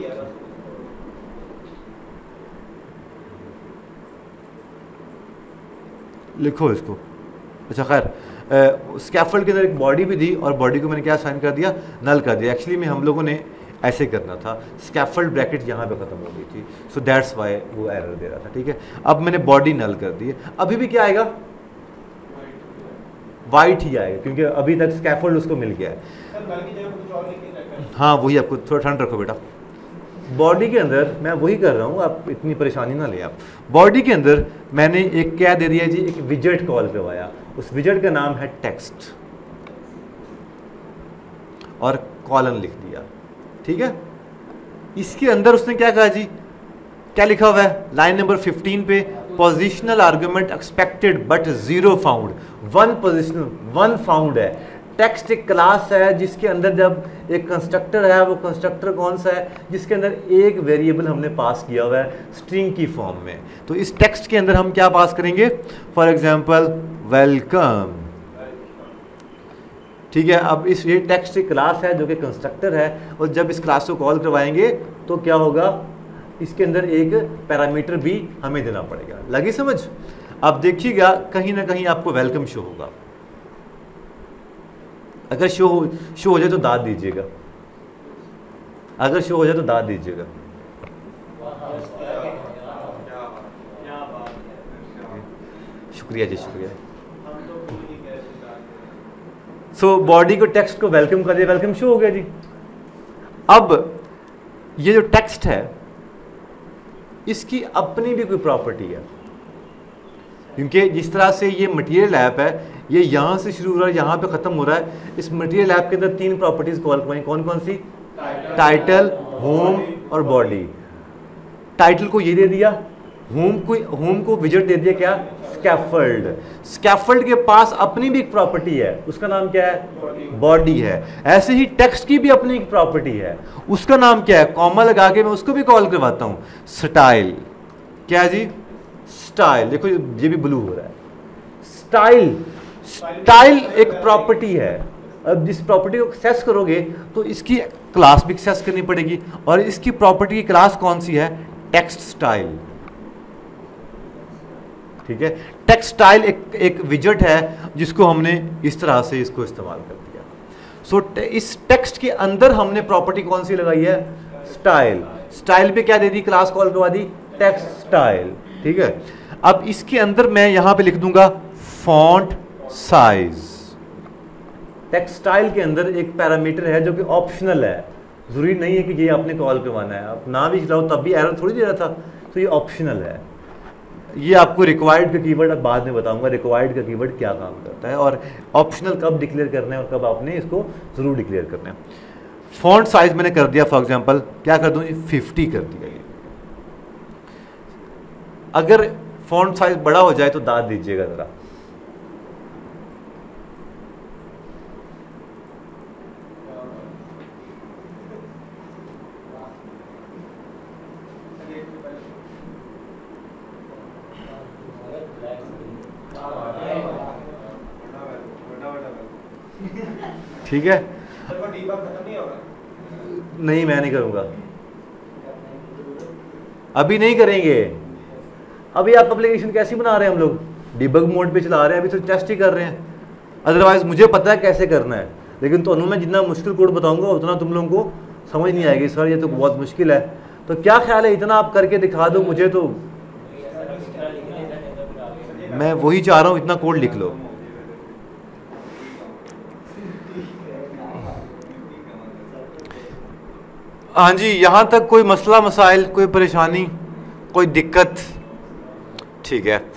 लिखो इसको, अच्छा खैर। स्कैफोल्ड के अंदर एक बॉडी भी दी और बॉडी को मैंने क्या साइन कर दिया, नल कर दिया। एक्चुअली में हम लोगों ने ऐसे करना था, स्कैफोल्ड ब्रैकेट यहाँ पे ख़त्म हो गई थी, सो दैट्स वाई वो एरर दे रहा था, ठीक है। अब मैंने बॉडी नल कर दी है, अभी भी क्या आएगा, वाइट ही आएगा, क्योंकि अभी तक स्कैफोल्ड उसको मिल गया है। हाँ वही, आपको थोड़ा ठंड रखो बेटा। बॉडी के अंदर मैं वही कर रहा हूँ, आप इतनी परेशानी ना ले। आप बॉडी के अंदर मैंने एक क्या दे दिया जी, एक विजेट कॉल करवाया। उस विजेट का नाम है टेक्स्ट और कॉलन लिख दिया, ठीक है। इसके अंदर उसने क्या कहा जी, क्या लिखा हुआ है लाइन नंबर 15 पे, positional argument expected but 0 found. 1 positional 1 found है। टेक्स्ट एक क्लास है जिसके अंदर जब एक कंस्ट्रक्टर है, वो कंस्ट्रक्टर कौन सा है, जिसके अंदर एक वेरिएबल हमने पास किया हुआ है स्ट्रिंग की फॉर्म में। तो इस टेक्स्ट के अंदर हम क्या पास करेंगे, फॉर एग्जांपल वेलकम, ठीक है। अब इस ये टेक्स्ट एक क्लास है जो कि कंस्ट्रक्टर है, और जब इस क्लास को कॉल करवाएंगे तो क्या होगा, इसके अंदर एक पैरामीटर भी हमें देना पड़ेगा। लगी समझ। अब देखिएगा कहीं ना कहीं आपको वेलकम शो होगा, अगर शो हो जाए तो दाद दीजिएगा, अगर शो हो जाए तो दाद दीजिएगा। शुक्रिया जी, शुक्रिया। सो बॉडी को टेक्स्ट को वेलकम कर दिया, वेलकम शो हो गया जी। अब ये जो टेक्स्ट है इसकी अपनी भी कोई प्रॉपर्टी है, क्योंकि जिस तरह से ये मटेरियल ऐप है, ये यहाँ से शुरू हो रहा है, यहाँ पे ख़त्म हो रहा है। इस मटेरियल ऐप के अंदर 3 प्रॉपर्टीज़ कॉल करवाई, कौन कौन सी? टाइटल, होम और बॉडी। टाइटल को ये दे दिया, होम को विजेट दे दिया क्या? स्कैफोल्ड। स्कैफोल्ड के पास अपनी भी एक प्रॉपर्टी है, उसका नाम क्या है? बॉडी है। ऐसे ही टेक्स्ट की भी अपनी एक प्रॉपर्टी है, उसका नाम क्या है? कॉमा लगा के मैं उसको भी कॉल करवाता हूं, स्टाइल। क्या है जी? स्टाइल। देखो ये भी ब्लू हो रहा है। स्टाइल एक प्रॉपर्टी है। अब जिस प्रॉपर्टी को एक्सेस करोगे तो इसकी क्लास भी एक्सेस करनी पड़ेगी, और इसकी प्रॉपर्टी की क्लास कौन सी है? Text style. ठीक है, टेक्स्ट स्टाइल एक विजेट है जिसको हमने इस तरह से इसको इस्तेमाल कर दिया। सो इस टेक्स्ट के अंदर हमने प्रॉपर्टी कौन सी लगाई है? स्टाइल। स्टाइल पे क्या दे दी? क्लास कॉल करवा दी, टेक्स्ट स्टाइल। ठीक है, अब इसके अंदर मैं यहां पे लिख दूंगा फॉन्ट साइज। टेक्स्ट स्टाइल के अंदर एक पैरामीटर है जो कि ऑप्शनल है, जरूरी नहीं है कि ये आपने कॉल करवाना है, आप ना भी चलाओ तब भी एरर थोड़ी दे रहा था, तो ये ऑप्शनल है। ये आपको रिक्वायर्ड का कीवर्ड अब बाद में बताऊंगा, रिक्वायर्ड का कीवर्ड क्या काम करता है और ऑप्शनल कब डिक्लेयर करना है और कब आपने इसको जरूर डिक्लेयर करना है। फॉन्ट साइज मैंने कर दिया, फॉर एग्जांपल क्या कर दूं? 50 कर दिया। अगर फॉन्ट साइज बड़ा हो जाए तो दाद दीजिएगा जरा। ठीक है, नहीं मैं नहीं करूंगा, अभी नहीं करेंगे। अभी आप एप्लीकेशन कैसी बना रहे हैं? हम लोग डिबग मोड पे चला रहे हैं, अभी तो टेस्ट ही कर रहे हैं। अदरवाइज मुझे पता है कैसे करना है, लेकिन तो मैं जितना मुश्किल कोड बताऊंगा उतना तुम लोगों को समझ नहीं आएगी। सर ये तो बहुत मुश्किल है, तो क्या ख्याल है इतना आप करके दिखा दो मुझे, तो मैं वही चाह रहा हूँ, इतना कोड लिख लो। हाँ जी, यहाँ तक कोई मसला मसाइल, कोई परेशानी, कोई दिक्कत? ठीक है।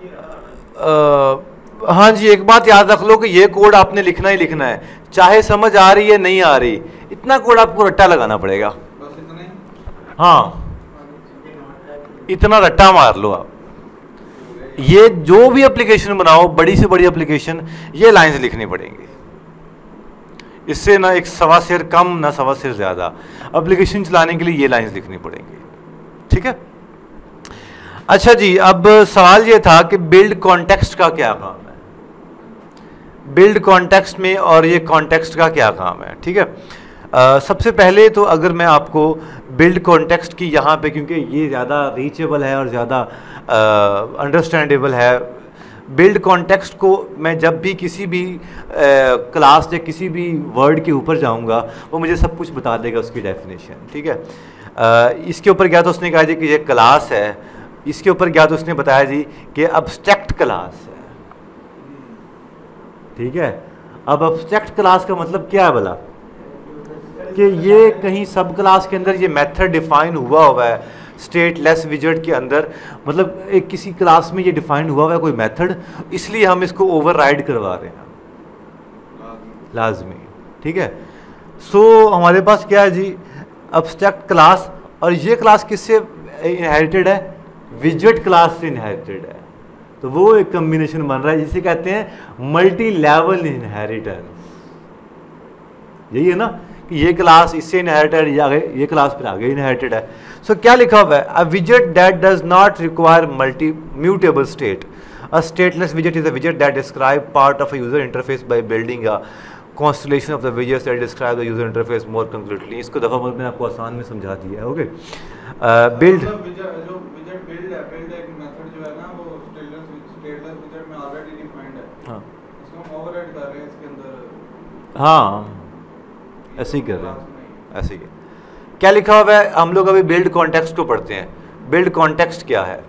हाँ जी, एक बात याद रख लो कि ये कोड आपने लिखना ही लिखना है, चाहे समझ आ रही है नहीं आ रही, इतना कोड आपको रट्टा लगाना पड़ेगा। बस इतना ही? हाँ, इतना रट्टा मार लो आप। ये जो भी एप्लीकेशन बनाओ, बड़ी से बड़ी एप्लीकेशन, ये लाइंस लिखनी पड़ेंगी। इससे ना एक सवा शेर कम ना सवा शेर ज़्यादा, एप्लीकेशन चलाने के लिए ये लाइंस लिखनी पड़ेंगी। ठीक है, अच्छा जी, अब सवाल ये था कि बिल्ड कॉन्टेक्स्ट का क्या काम है, बिल्ड कॉन्टेक्स्ट में और ये कॉन्टेक्स्ट का क्या काम है। ठीक है, सबसे पहले तो अगर मैं आपको बिल्ड कॉन्टेक्स्ट की यहाँ पे, क्योंकि ये ज़्यादा रीचेबल है और ज़्यादा अंडरस्टैंडेबल है, बिल्ड कॉन्टेक्स्ट को मैं जब भी किसी भी क्लास या किसी भी वर्ड के ऊपर जाऊंगा वो मुझे सब कुछ बता देगा उसकी डेफिनेशन। ठीक है, इसके ऊपर गया तो उसने कहा जी कि ये क्लास है, इसके ऊपर गया तो उसने बताया जी कि अब्स्ट्रैक्ट क्लास है। ठीक है, अब अब्स्ट्रैक्ट क्लास का मतलब क्या है भला? कि ये कहीं सब क्लास के अंदर ये मेथड डिफाइन हुआ है स्टेटलेस विजेट के अंदर, मतलब एक किसी क्लास में ये डिफाइन हुआ है कोई मेथड, इसलिए हम इसको ओवरराइड करवा रहे हैं, लाजमी। ठीक है, सो हमारे पास क्या है जी? अब्स्ट्रैक्ट क्लास, और ये क्लास किससे इनहेरिटेड है? विजेट क्लास से इनहेरिटेड है। तो वो एक कॉम्बिनेशन बन रहा है जिसे कहते हैं मल्टी लेवल इनहेरिटेंस। यही है ना कि ये क्लास इससे इनहेरिटेड, ये क्लास फिर आगे इनहेरिटेड है। सो क्या लिखा हुआ है? अ विजेट that does not require multi mutable state. A stateless विजेट is a विजेट that describe part of a user interface by building a constellation of the widgets that describe the user interface more concretely. इसको दफा मैंने आपको आसान में समझा दिया है। Okay, build जो विजेट बिल्ड है, बिल्ड एक मेथड जो है ना वो स्टेटलेस विजेट में ऑलरेडी डिफाइंड है। हाँ, इसको हम ओवरराइड कर रहे हैं इसके अंदर। हाँ ऐसे ही कर रहे हैं, ऐसे ही। क्या लिखा हुआ है? हम लोग अभी बिल्ड कॉन्टेक्स्ट को पढ़ते हैं। बिल्ड कॉन्टेक्स्ट क्या है?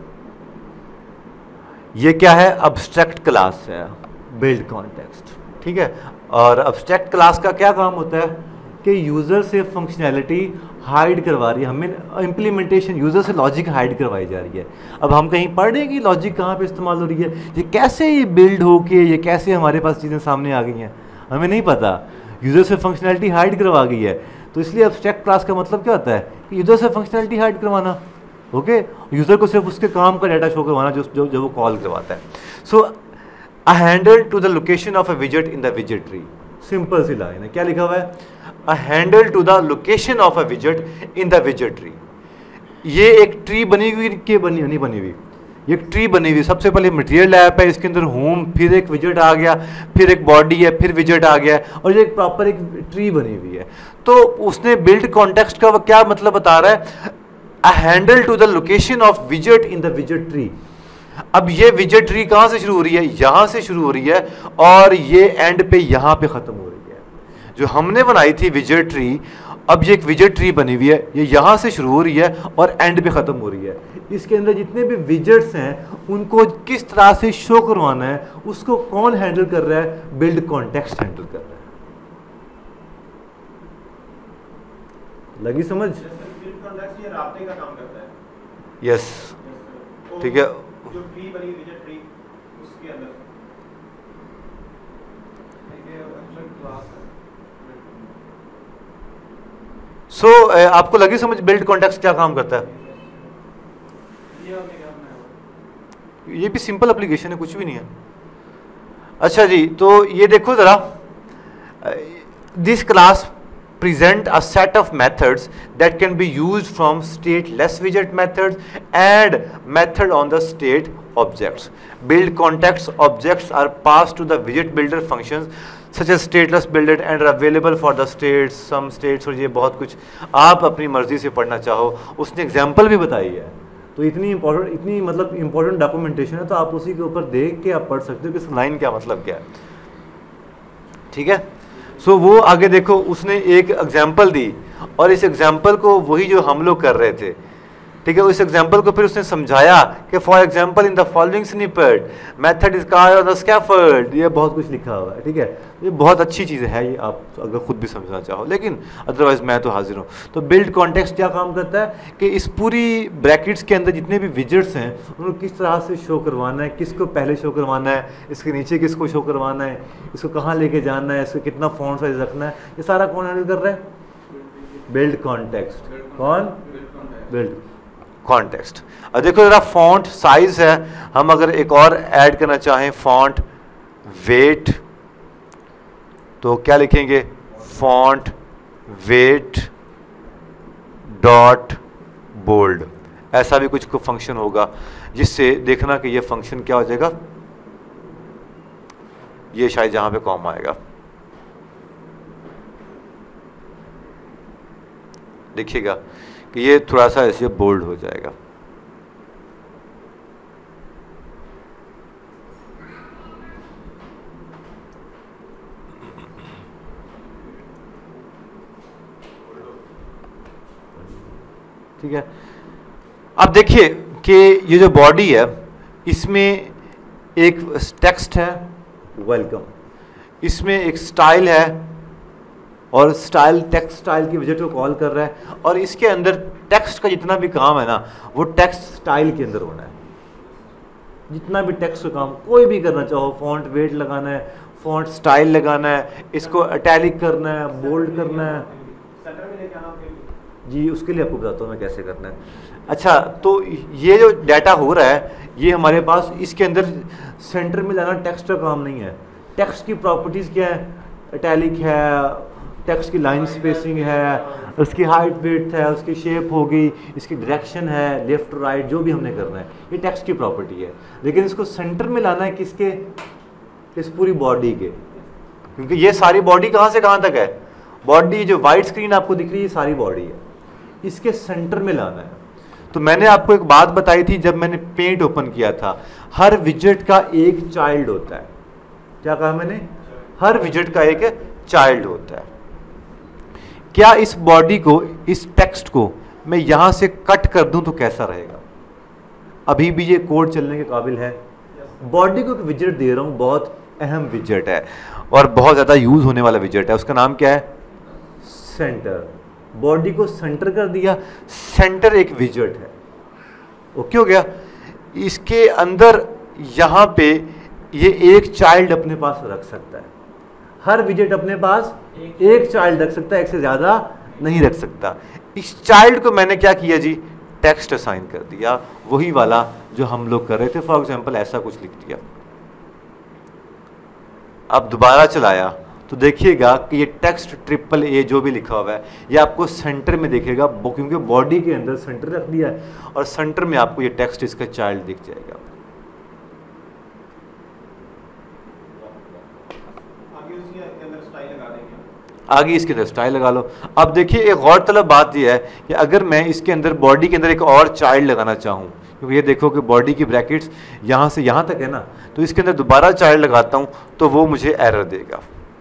ये क्या है? अब्स्ट्रैक्ट क्लास है बिल्ड कॉन्टेक्स्ट। ठीक है, और अब्स्ट्रैक्ट क्लास का क्या काम होता है? कि यूज़र से फंक्शनैलिटी हाइड करवा रही है, हमें इम्प्लीमेंटेशन यूज़र से लॉजिक हाइड करवाई जा रही है। अब हम कहीं पढ़ रहे हैं कि लॉजिक कहाँ पे इस्तेमाल हो रही है, ये कैसे ये बिल्ड हो के ये कैसे हमारे पास चीज़ें सामने आ गई हैं, हमें नहीं पता। यूज़र से फंक्शनैलिटी हाइड करवा गई है, तो इसलिए एब्स्ट्रैक्ट क्लास का मतलब क्या होता है कि यूज़र से फंक्शनैलिटी हाइड करवाना। ओके, यूज़र को सिर्फ उसके काम का डाटा शो करवाना जो वो कॉल करवाता है। सो अ handle to the location of a विजेट in the विजेट tree, simple C line है, क्या लिखा हुआ है, अ handle to the location of a विजेट in the विजेट tree. ये एक ट्री बनी हुई कि नहीं बनी हुई, ये एक ट्री बनी हुई। सबसे पहले मटेरियल ऐप है, इसके अंदर होम, फिर एक विजेट आ गया, फिर एक बॉडी है, फिर विजेट आ गया, और ये एक प्रॉपर एक ट्री बनी हुई है। तो उसने बिल्ड कॉन्टेक्स्ट का क्या मतलब बता रहा है, अ handle to the location of विजेट in the विजेट tree. अब ये विजेट ट्री कहां से शुरू हो रही है, यहां से शुरू हो रही है, और ये एंड पे यहां पे खत्म हो रही है। जो हमने बनाई थी विजेट ट्री, अब ये एक विजेट ट्री बनी हुई है, ये यहां से शुरू हो रही है और एंड पे खत्म हो रही है। इसके अंदर जितने भी विजेट्स हैं उनको किस तरह से शो करवाना है, उसको कौन हैंडल कर रहा है, बिल्ड कॉन्टेक्स्ट हैंडल कर रहा है। लगी समझ? बिल्ड कॉन्टेक्स्ट ये राब्ते का काम करता है। यस, ठीक है। जो ट्री बनी विजेट ट्री उसके अंदर आपको लगी समझ बिल्ड कॉन्टेक्स्ट क्या काम करता है? ये भी सिंपल एप्लीकेशन है, कुछ भी नहीं है। अच्छा जी, तो ये देखो जरा, this class present a set of methods that can be used from stateless widget methods and method on the state objects. Build context objects are passed to the widget builder functions such as stateless builder and are available for the states, some states, और ये बहुत कुछ आप अपनी मर्जी से पढ़ना चाहो। उसने एग्जाम्पल भी बताई है, तो इतनी इंपॉर्टेंट डॉक्यूमेंटेशन है, तो आप उसी के ऊपर देख के आप पढ़ सकते हो कि इस लाइन क्या मतलब क्या है। ठीक है, सो वो आगे देखो, उसने एक एग्जाम्पल दी, और इस एग्जाम्पल को वही जो हम लोग कर रहे थे, ठीक है, उस एग्जाम्पल को फिर उसने समझाया कि for example in the following snippet method is called on the scaffold, ये बहुत कुछ लिखा हुआ है। ठीक है, ये बहुत अच्छी चीज़ है, ये आप अगर खुद भी समझना चाहो, लेकिन अदरवाइज मैं तो हाजिर हूँ। तो बिल्ड कॉन्टेक्स्ट क्या काम करता है कि इस पूरी ब्रैकेट्स के अंदर जितने भी विजेट्स हैं उनको किस तरह से शो करवाना है, किसको पहले शो करवाना है, इसके नीचे किसको शो करवाना है, इसको कहाँ लेके जाना है, इसको कितना फॉन्ट साइज रखना है, ये सारा कौन हैंडल कर रहा है, बिल्ड कॉन्टेक्स्ट। कौन? Build context. अब देखो जरा, फॉन्ट साइज है, हम अगर एक और ऐड करना चाहें फॉन्ट वेट, तो क्या लिखेंगे, फॉन्ट वेट डॉट बोल्ड। ऐसा भी कुछ फंक्शन होगा जिससे देखना कि ये फंक्शन क्या हो जाएगा, ये शायद जहां पे कॉम आएगा, देखिएगा कि ये थोड़ा सा ऐसे बोल्ड हो जाएगा। ठीक है, अब देखिए कि ये जो बॉडी है इसमें एक टेक्स्ट है वेलकम, इसमें एक स्टाइल है, और स्टाइल टेक्स्ट स्टाइल की विजेट को कॉल कर रहा है, और इसके अंदर टेक्स्ट का जितना भी काम है ना वो टेक्स्ट स्टाइल के अंदर होना है। जितना भी टेक्स्ट का काम कोई भी करना चाहो, फॉन्ट वेट लगाना है, फॉन्ट स्टाइल लगाना है, इसको इटैलिक करना है, बोल्ड करना है, जी उसके लिए आपको बताता हूँ मैं कैसे करना है। अच्छा, तो ये जो डाटा हो रहा है ये हमारे पास इसके अंदर सेंटर में लाना टेक्स्ट का काम नहीं है। टेक्स्ट की प्रॉपर्टीज़ क्या है, इटैलिक है, टेक्स्ट की लाइन स्पेसिंग है, उसकी हाइट विड्थ है, उसकी शेप होगी, इसकी डायरेक्शन है, लेफ्ट राइट, जो भी हमने करना है, ये टेक्स्ट की प्रॉपर्टी है। लेकिन इसको सेंटर में लाना है किसके, इस पूरी बॉडी के, क्योंकि ये सारी बॉडी कहाँ से कहाँ तक है, बॉडी जो वाइट स्क्रीन आपको दिख रही है सारी बॉडी है, इसके सेंटर में लाना है। तो मैंने आपको एक बात बताई थी जब मैंने पेंट ओपन किया था, हर विजेट का एक चाइल्ड होता है। क्या कहा मैंने, हर विजेट का एक चाइल्ड होता है। क्या इस बॉडी को, इस टेक्स्ट को मैं यहां से कट कर दूं तो कैसा रहेगा, अभी भी ये कोड चलने के काबिल है। बॉडी को एक विजेट दे रहा हूं, बहुत अहम विजेट है और बहुत ज़्यादा यूज होने वाला विजेट है, उसका नाम क्या है, सेंटर, बॉडी को सेंटर कर दिया। सेंटर एक विजेट है, ओके हो गया। इसके अंदर यहाँ पे ये एक चाइल्ड अपने पास रख सकता है, हर विजेट अपने पास एक चाइल्ड रख सकता है, एक से ज़्यादा नहीं रख सकता। इस चाइल्ड को मैंने क्या किया जी, टेक्स्ट असाइन कर दिया, वही वाला जो हम लोग कर रहे थे। फॉर एग्जांपल ऐसा कुछ लिख दिया। अब दोबारा चलाया तो देखिएगा कि ये टेक्स्ट ट्रिपल ए जो भी लिखा हुआ है ये आपको सेंटर में दिखेगा, क्योंकि बॉडी के अंदर सेंटर रख दिया है और सेंटर में आपको ये टेक्स्ट इसका चाइल्ड दिख जाएगा। आगे इसके अंदर स्टाइल लगा लो। अब देखिए एक गौरतलब बात यह है कि अगर मैं इसके अंदर बॉडी के अंदर एक और चाइल्ड लगाना चाहूँ, क्योंकि ये देखो कि बॉडी की ब्रैकेट्स यहाँ से यहाँ तक है ना, तो इसके अंदर दोबारा चाइल्ड लगाता हूँ तो वो मुझे एरर देगा।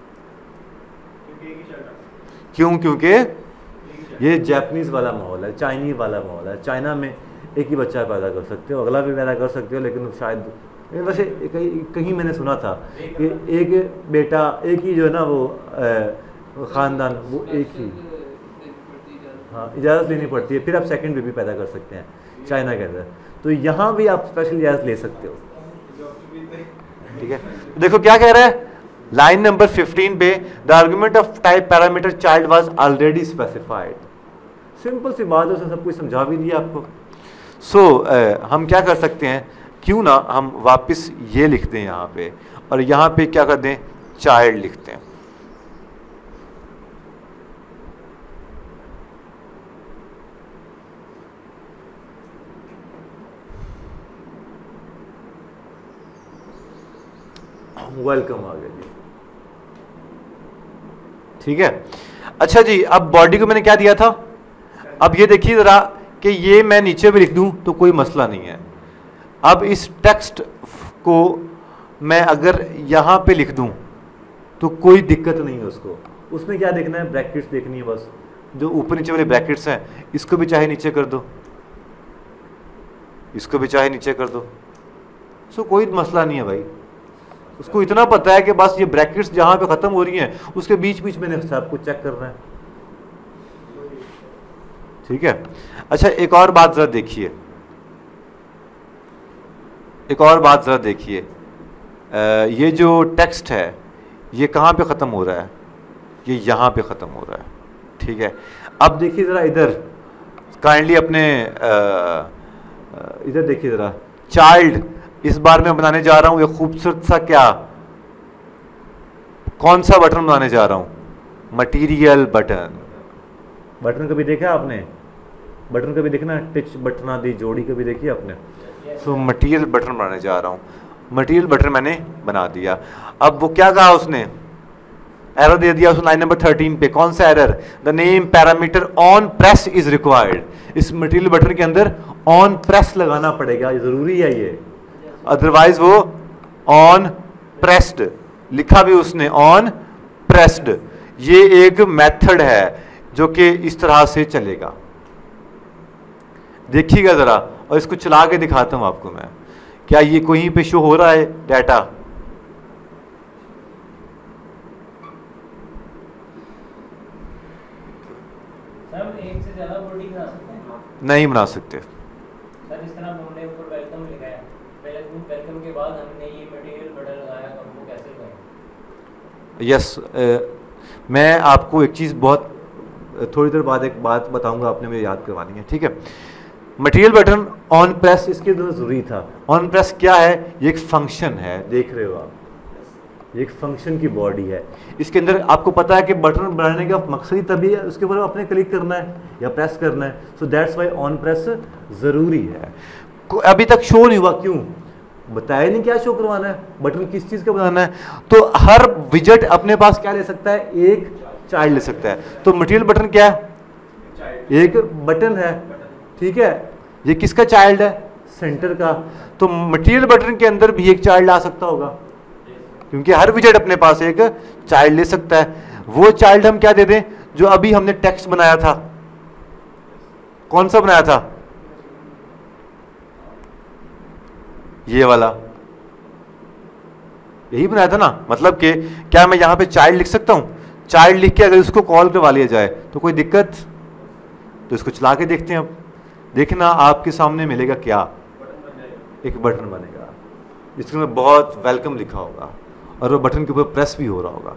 क्यों? क्योंकि ये जापानीज़ वाला माहौल है, चाइनीज़ वाला माहौल है। चाइना में एक ही बच्चा पैदा कर सकते हो, अगला भी पैदा कर सकते हो, लेकिन शायद वैसे कहीं मैंने सुना था कि एक बेटा, एक ही जो है ना वो ख़ानदान, वो एक ही, हाँ इजाज़त लेनी पड़ती है, फिर आप सेकंड बेबी पैदा कर सकते हैं चाइना के अंदर। तो यहाँ भी आप स्पेशल इजाज़त ले सकते हो, ठीक है। देखो क्या कह रहा है लाइन नंबर 15 पे, the argument of type parameter child was already specified. Simple सी बात है, उसने सब कुछ समझा भी दिया आपको। सो हम क्या कर सकते हैं, क्यों ना हम वापस ये लिख दें यहाँ पे, और यहाँ पे क्या कर दें, चाइल्ड लिखते हैं। वेलकम आ गया जी, ठीक है। अच्छा जी, अब बॉडी को मैंने क्या दिया था, अब ये देखिए जरा कि ये मैं नीचे भी लिख दूं तो कोई मसला नहीं है। अब इस टेक्स्ट को मैं अगर यहाँ पे लिख दूं तो कोई दिक्कत नहीं है उसको। उसमें क्या देखना है, ब्रैकेट्स देखनी है बस, जो ऊपर नीचे वाले ब्रैकेट्स हैं इसको भी चाहे नीचे कर दो, इसको भी चाहे नीचे कर दो, सो कोई मसला नहीं है भाई। उसको इतना पता है कि बस ये ब्रैकेट्स जहाँ पे ख़त्म हो रही हैं उसके बीच बीच में सब कुछ चेक करना है, ठीक है। अच्छा एक और बात ज़रा देखिए, एक और बात ज़रा देखिए, ये जो टेक्स्ट है ये कहाँ पे ख़त्म हो रहा है, ये यहाँ पे ख़त्म हो रहा है, ठीक है। अब देखिए ज़रा इधर काइंडली अपने इधर देखिए ज़रा, चाइल्ड इस बार मैं बनाने जा रहा हूं, ये खूबसूरत सा क्या, कौन सा बटन बनाने जा रहा हूं, मटेरियल बटन। बटन कभी देखा आपने, बटन कभी देखना, टच बटन आदि जोड़ी कभी देखी आपने। सो मटेरियल बटन बनाने जा रहा हूं, मटेरियल बटन मैंने बना दिया। अब वो क्या कहा उसने, एरर दे दिया उसने लाइन नंबर 13 पे। कौन सा error, the name parameter on press is required. इस मटेरियल बटन के अंदर ऑन प्रेस लगाना पड़ेगा, जरूरी है ये, अदरवाइज वो ऑन प्रेस्ड लिखा भी उसने, ऑन प्रेस्ड। ये एक मेथड है जो कि इस तरह से चलेगा, देखिएगा जरा, और इसको चला के दिखाता हूं आपको मैं, क्या ये कहीं पे शो हो रहा है डाटा। सर एक से ज्यादा बॉडी बना सकते हैं? नहीं बना सकते सर। इस तरह हमने ऊपर वेलकम लिखा है, वेलकम के बाद हमने ये मटेरियल बटन लगाया, अब वो कैसे करें? यस, मैं आपको एक चीज़ बहुत थोड़ी देर बाद एक बात बताऊंगा, आपने मुझे याद करवानी है, ठीक है। मटेरियल बटन ऑन प्रेस इसके अंदर ज़रूरी था। ऑन प्रेस क्या है, ये एक फंक्शन है, देख रहे हो आप, ये एक फंक्शन की बॉडी है। इसके अंदर आपको पता है कि बटन बनाने का मकसद ही तभी है, उसके ऊपर आपने क्लिक करना है या प्रेस करना है। So that's why on press ज़रूरी है। अभी तक शो नहीं हुआ, क्यों बताया नहीं, क्या शो करवाना है, बटन किस चीज़ का बनाना है। तो हर विजेट अपने पास क्या ले सकता है, एक चाइल्ड ले सकता है। तो मटेरियल बटन क्या है, एक बटन है, ठीक है। ये किसका चाइल्ड है, सेंटर का। तो मटेरियल बटन के अंदर भी एक चाइल्ड आ सकता होगा, क्योंकि हर विजेट अपने पास एक चाइल्ड ले सकता है। वो चाइल्ड हम क्या दे दें, जो अभी हमने टेक्स्ट बनाया था, कौन सा बनाया था, ये वाला, यही बनाया था ना। मतलब कि क्या मैं यहां पे चाइल्ड लिख सकता हूं, चाइल्ड लिख के अगर इसको कॉल करवा लिया जाए तो कोई दिक्कत? तो इसको चला के देखते हैं। अब देखना आपके सामने मिलेगा क्या, एक बटन बनेगा जिसके अंदर बहुत वेलकम लिखा होगा और वो बटन के ऊपर प्रेस भी हो रहा होगा।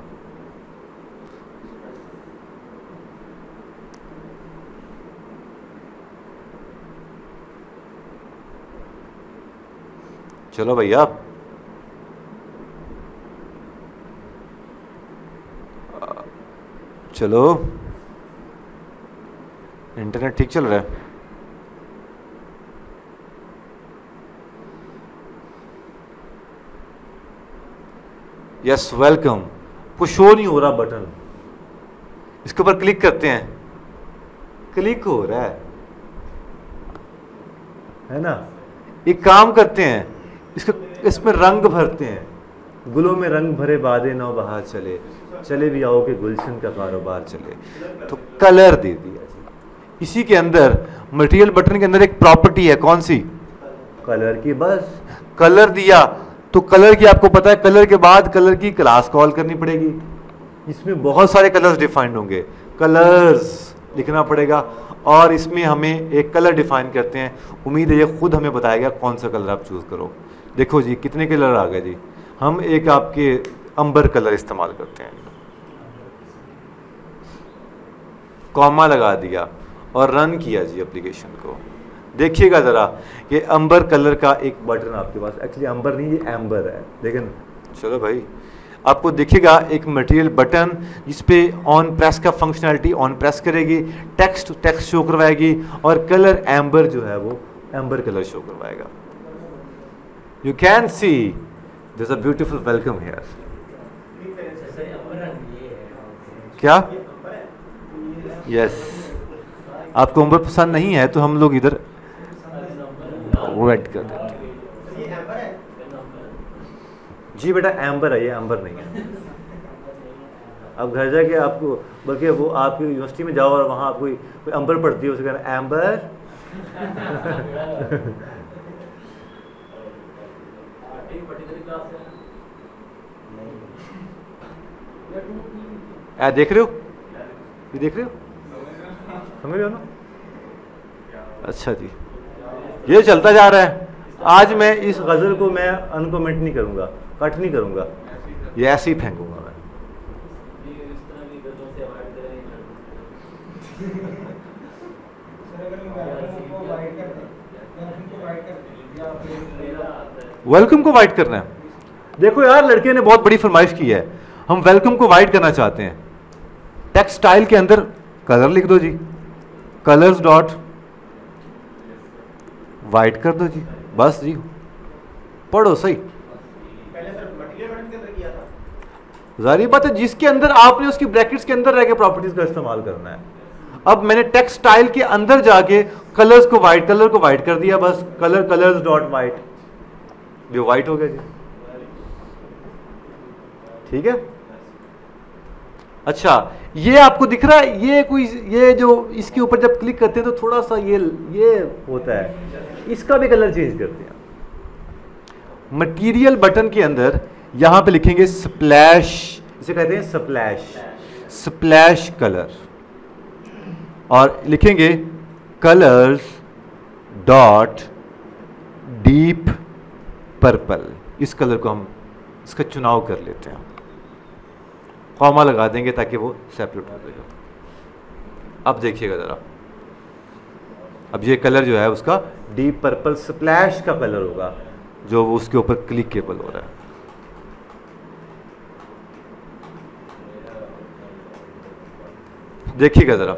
चलो भैया, चलो इंटरनेट ठीक चल रहा है? Yes welcome. कुछ शो नहीं हो रहा बटन, इसके ऊपर क्लिक करते हैं, क्लिक हो रहा है ना। एक काम करते हैं, इसमें रंग भरते हैं, गुलों में रंग भरे बादे नौ बहार चले, चले भी आओ के गुलशन का कारोबार चले। तो कलर दे दिया जी। इसी के अंदर मटेरियल बटन के अंदर एक प्रॉपर्टी है, कौन सी? कलर की। बस कलर दिया तो कलर की आपको पता है, कलर के बाद कलर की क्लास कॉल करनी पड़ेगी। इसमें बहुत सारे कलर्स डिफाइंड होंगे, कलर्स लिखना पड़ेगा और इसमें हमें एक कलर डिफाइन करते हैं। उम्मीद है ये खुद हमें बताएगा कौन सा कलर आप चूज करो। देखो जी कितने कलर आ गए जी। हम एक आपके अंबर कलर इस्तेमाल करते हैं, कॉमा लगा दिया और रन किया जी एप्लीकेशन को। देखिएगा ज़रा, ये अंबर कलर का एक बटन आपके पास, एक्चुअली अंबर नहीं ये एम्बर है, लेकिन चलो भाई आपको दिखेगा एक मटेरियल बटन जिसपे ऑन प्रेस का फंक्शनैलिटी ऑन प्रेस करेगी, टेक्स्ट शो करवाएगी और कलर एम्बर जो है वो एम्बर कलर शो करवाएगा। You can see this a beautiful welcome here. क्या? यस आपको अंबर पसंद नहीं है तो हम लोग इधर वेट कर देते हैं। जी बेटा एम्बर है, ये एम्बर नहीं है। अब घर जाके आपको, बल्कि वो आप यूनिवर्सिटी में जाओ और वहाँ आपको कोई अंबर पढ़ती है, उसे कहना एम्बर। देख रहे हो, ये देख रहे हो, समझ रहे हो ना? अच्छा जी, ये चलता जा रहा है। आज मैं इस गज़ल को मैं अनकमेंट नहीं करूँगा, कट नहीं करूँगा, ये ऐसे ही फेंकूंगा मैं। वेलकम को वाइट करना है। देखो यार लड़के ने बहुत बड़ी फरमाइश की है, हम वेलकम को वाइट करना चाहते हैं। टेक्स्ट स्टाइल के अंदर कलर लिख दो जी, कलर्स डॉट वाइट कर दो जी, बस जी पढ़ो सही। पहले सर मटेरियल बटन के अंदर किया था। जारी बात है, जिसके अंदर आपने उसकी ब्रैकेट्स के अंदर रह के प्रॉपर्टीज का इस्तेमाल करना है। अब मैंने टेक्स्ट स्टाइल के अंदर जाके कलर्स को वाइट, कलर को वाइट कर दिया, बस कलर्स डॉट वाइट, जो वाइट हो गया जी। ठीक है, अच्छा ये आपको दिख रहा है, ये कोई ये जो इसके ऊपर जब क्लिक करते हैं तो थोड़ा सा ये होता है, इसका भी कलर चेंज करते हैं। मटेरियल बटन के अंदर यहां पे लिखेंगे स्प्लैश, इसे कहते हैं स्प्लैश, स्प्लैश कलर, और लिखेंगे कलर्स डॉट डीप पर्पल। इस कलर को हम इसका चुनाव कर लेते हैं, कॉमा लगा देंगे ताकि वो सेपरेट हो जाएगा। अब देखिएगा ज़रा, अब ये कलर जो है उसका डीप पर्पल स्प्लैश का कलर होगा जो वो उसके ऊपर क्लिकेबल हो रहा है। देखिएगा ज़रा,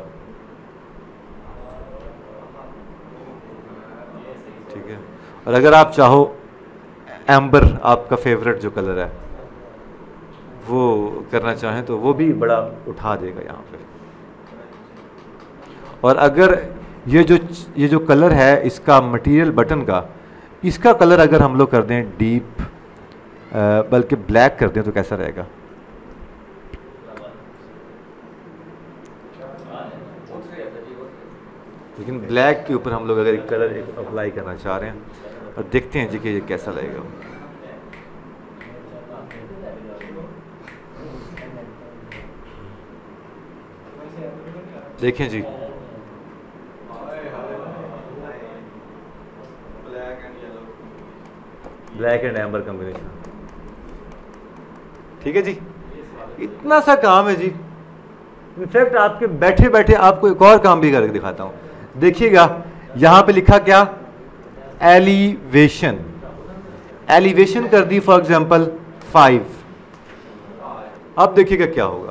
ठीक है। और अगर आप चाहो एम्बर आपका फेवरेट जो कलर है वो करना चाहें तो वो भी बड़ा उठा देगा यहाँ पे। और अगर ये जो कलर है इसका मटेरियल बटन का, इसका कलर अगर हम लोग कर दें डीप, बल्कि ब्लैक कर दें तो कैसा रहेगा? लेकिन ब्लैक के ऊपर हम लोग अगर एक कलर अप्लाई करना चाह रहे हैं और देखते हैं जी कि ये कैसा लगेगा। देखें जी, black and yellow. Black and amber combination. ठीक है जी, इतना सा काम है जी। इनफैक्ट आपके बैठे बैठे आपको एक और काम भी करके दिखाता हूं। देखिएगा यहां पे लिखा क्या, एलिवेशन। एलिवेशन कर दी फॉर एग्जांपल 5। अब देखिएगा क्या होगा।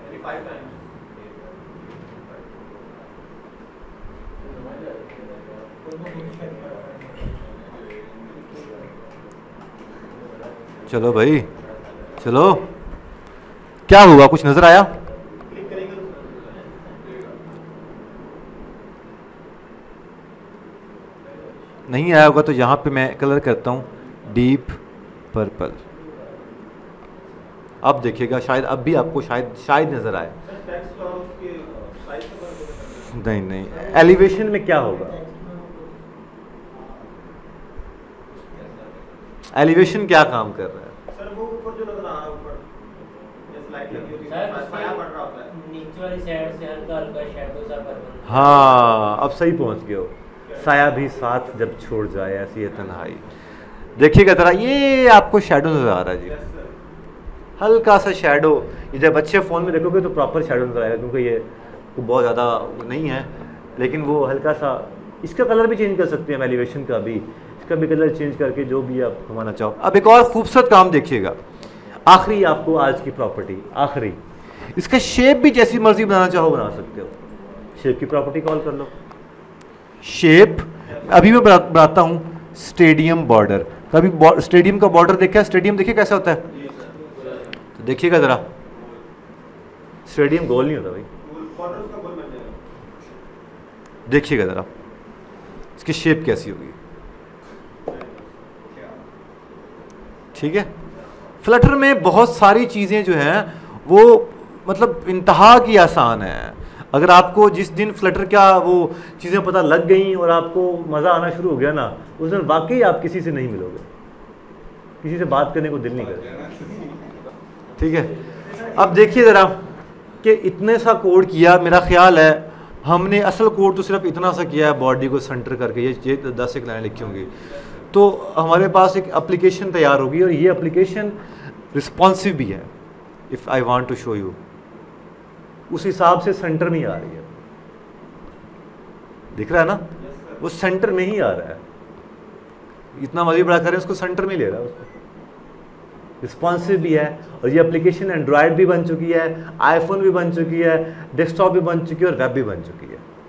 चलो भाई चलो, क्या हुआ, कुछ नजर आया? नहीं आया होगा तो यहां पे मैं कलर करता हूं डीप पर्पल। अब देखिएगा शायद अब भी आपको शायद नजर आए। नहीं नहीं, एलिवेशन में क्या होगा, एलिवेशन क्या काम कर रहा है? सर वो ऊपर जो नजर आ रहा है, ऊपर जैसे लाइट लगी होती है, साया पड़ रहा होता है, नीचे वाली साइड से हल्का हल्का शैडो सा पर्पल। हाँ अब सही पहुंच गए हो। साया भी साथ जब छोड़ जाए ऐसी है तन्हाई। देखिएगा जरा, ये आपको शैडो नजर आ रहा है जी, हल्का सा शैडो। ये जब अच्छे फ़ोन में देखोगे तो प्रॉपर शैडो नजर आएगा, क्योंकि ये बहुत ज़्यादा नहीं है, लेकिन वो हल्का सा। इसका कलर भी चेंज कर सकते हैं, एलिवेशन का भी, इसका भी कलर चेंज करके जो भी आप घुमाना चाहो। अब एक और खूबसूरत काम देखिएगा, आखिरी आपको आज की प्रॉपर्टी, आखिरी। इसका शेप भी जैसी मर्जी बनाना चाहो बना सकते हो। शेप की प्रॉपर्टी कॉल कर लो। शेप अभी मैं बनाता हूँ स्टेडियम बॉर्डर। कभी स्टेडियम का बॉर्डर देखा? स्टेडियम देखिए कैसा होता है, तो देखिएगा ज़रा, स्टेडियम गोल नहीं होता भाई, बॉर्डर उसका गोल बन जाएगा। देखिएगा ज़रा इसकी शेप कैसी होगी। ठीक है, फ्लटर में बहुत सारी चीज़ें जो हैं वो मतलब इंतहा की आसान है। अगर आपको जिस दिन फ्लटर का वो चीज़ें पता लग गई और आपको मज़ा आना शुरू हो गया ना, उस दिन वाकई आप किसी से नहीं मिलोगे, किसी से बात करने को दिल नहीं करेगा। ठीक है, अब देखिए ज़रा कि इतने सा कोड किया, मेरा ख्याल है हमने असल कोड तो सिर्फ इतना सा किया है, बॉडी को सेंटर करके ये 10 एक लाइन लिखी होंगी, तो हमारे पास एक एप्लीकेशन तैयार होगी और ये एप्लीकेशन रिस्पॉन्सिव भी है। If I want to show you, उस हिसाब से सेंटर में ही आ रही है, दिख रहा है ना, वो सेंटर में ही आ रहा है। इतना मर्जी बड़ा करें उसको सेंटर में ले रहा है, उसको रिस्पॉन्सिव भी है। और ये एप्लीकेशन एंड्रॉयड भी बन चुकी है, आईफोन भी बन चुकी है, डेस्कटॉप भी बन चुकी है और वेब भी बन चुकी है।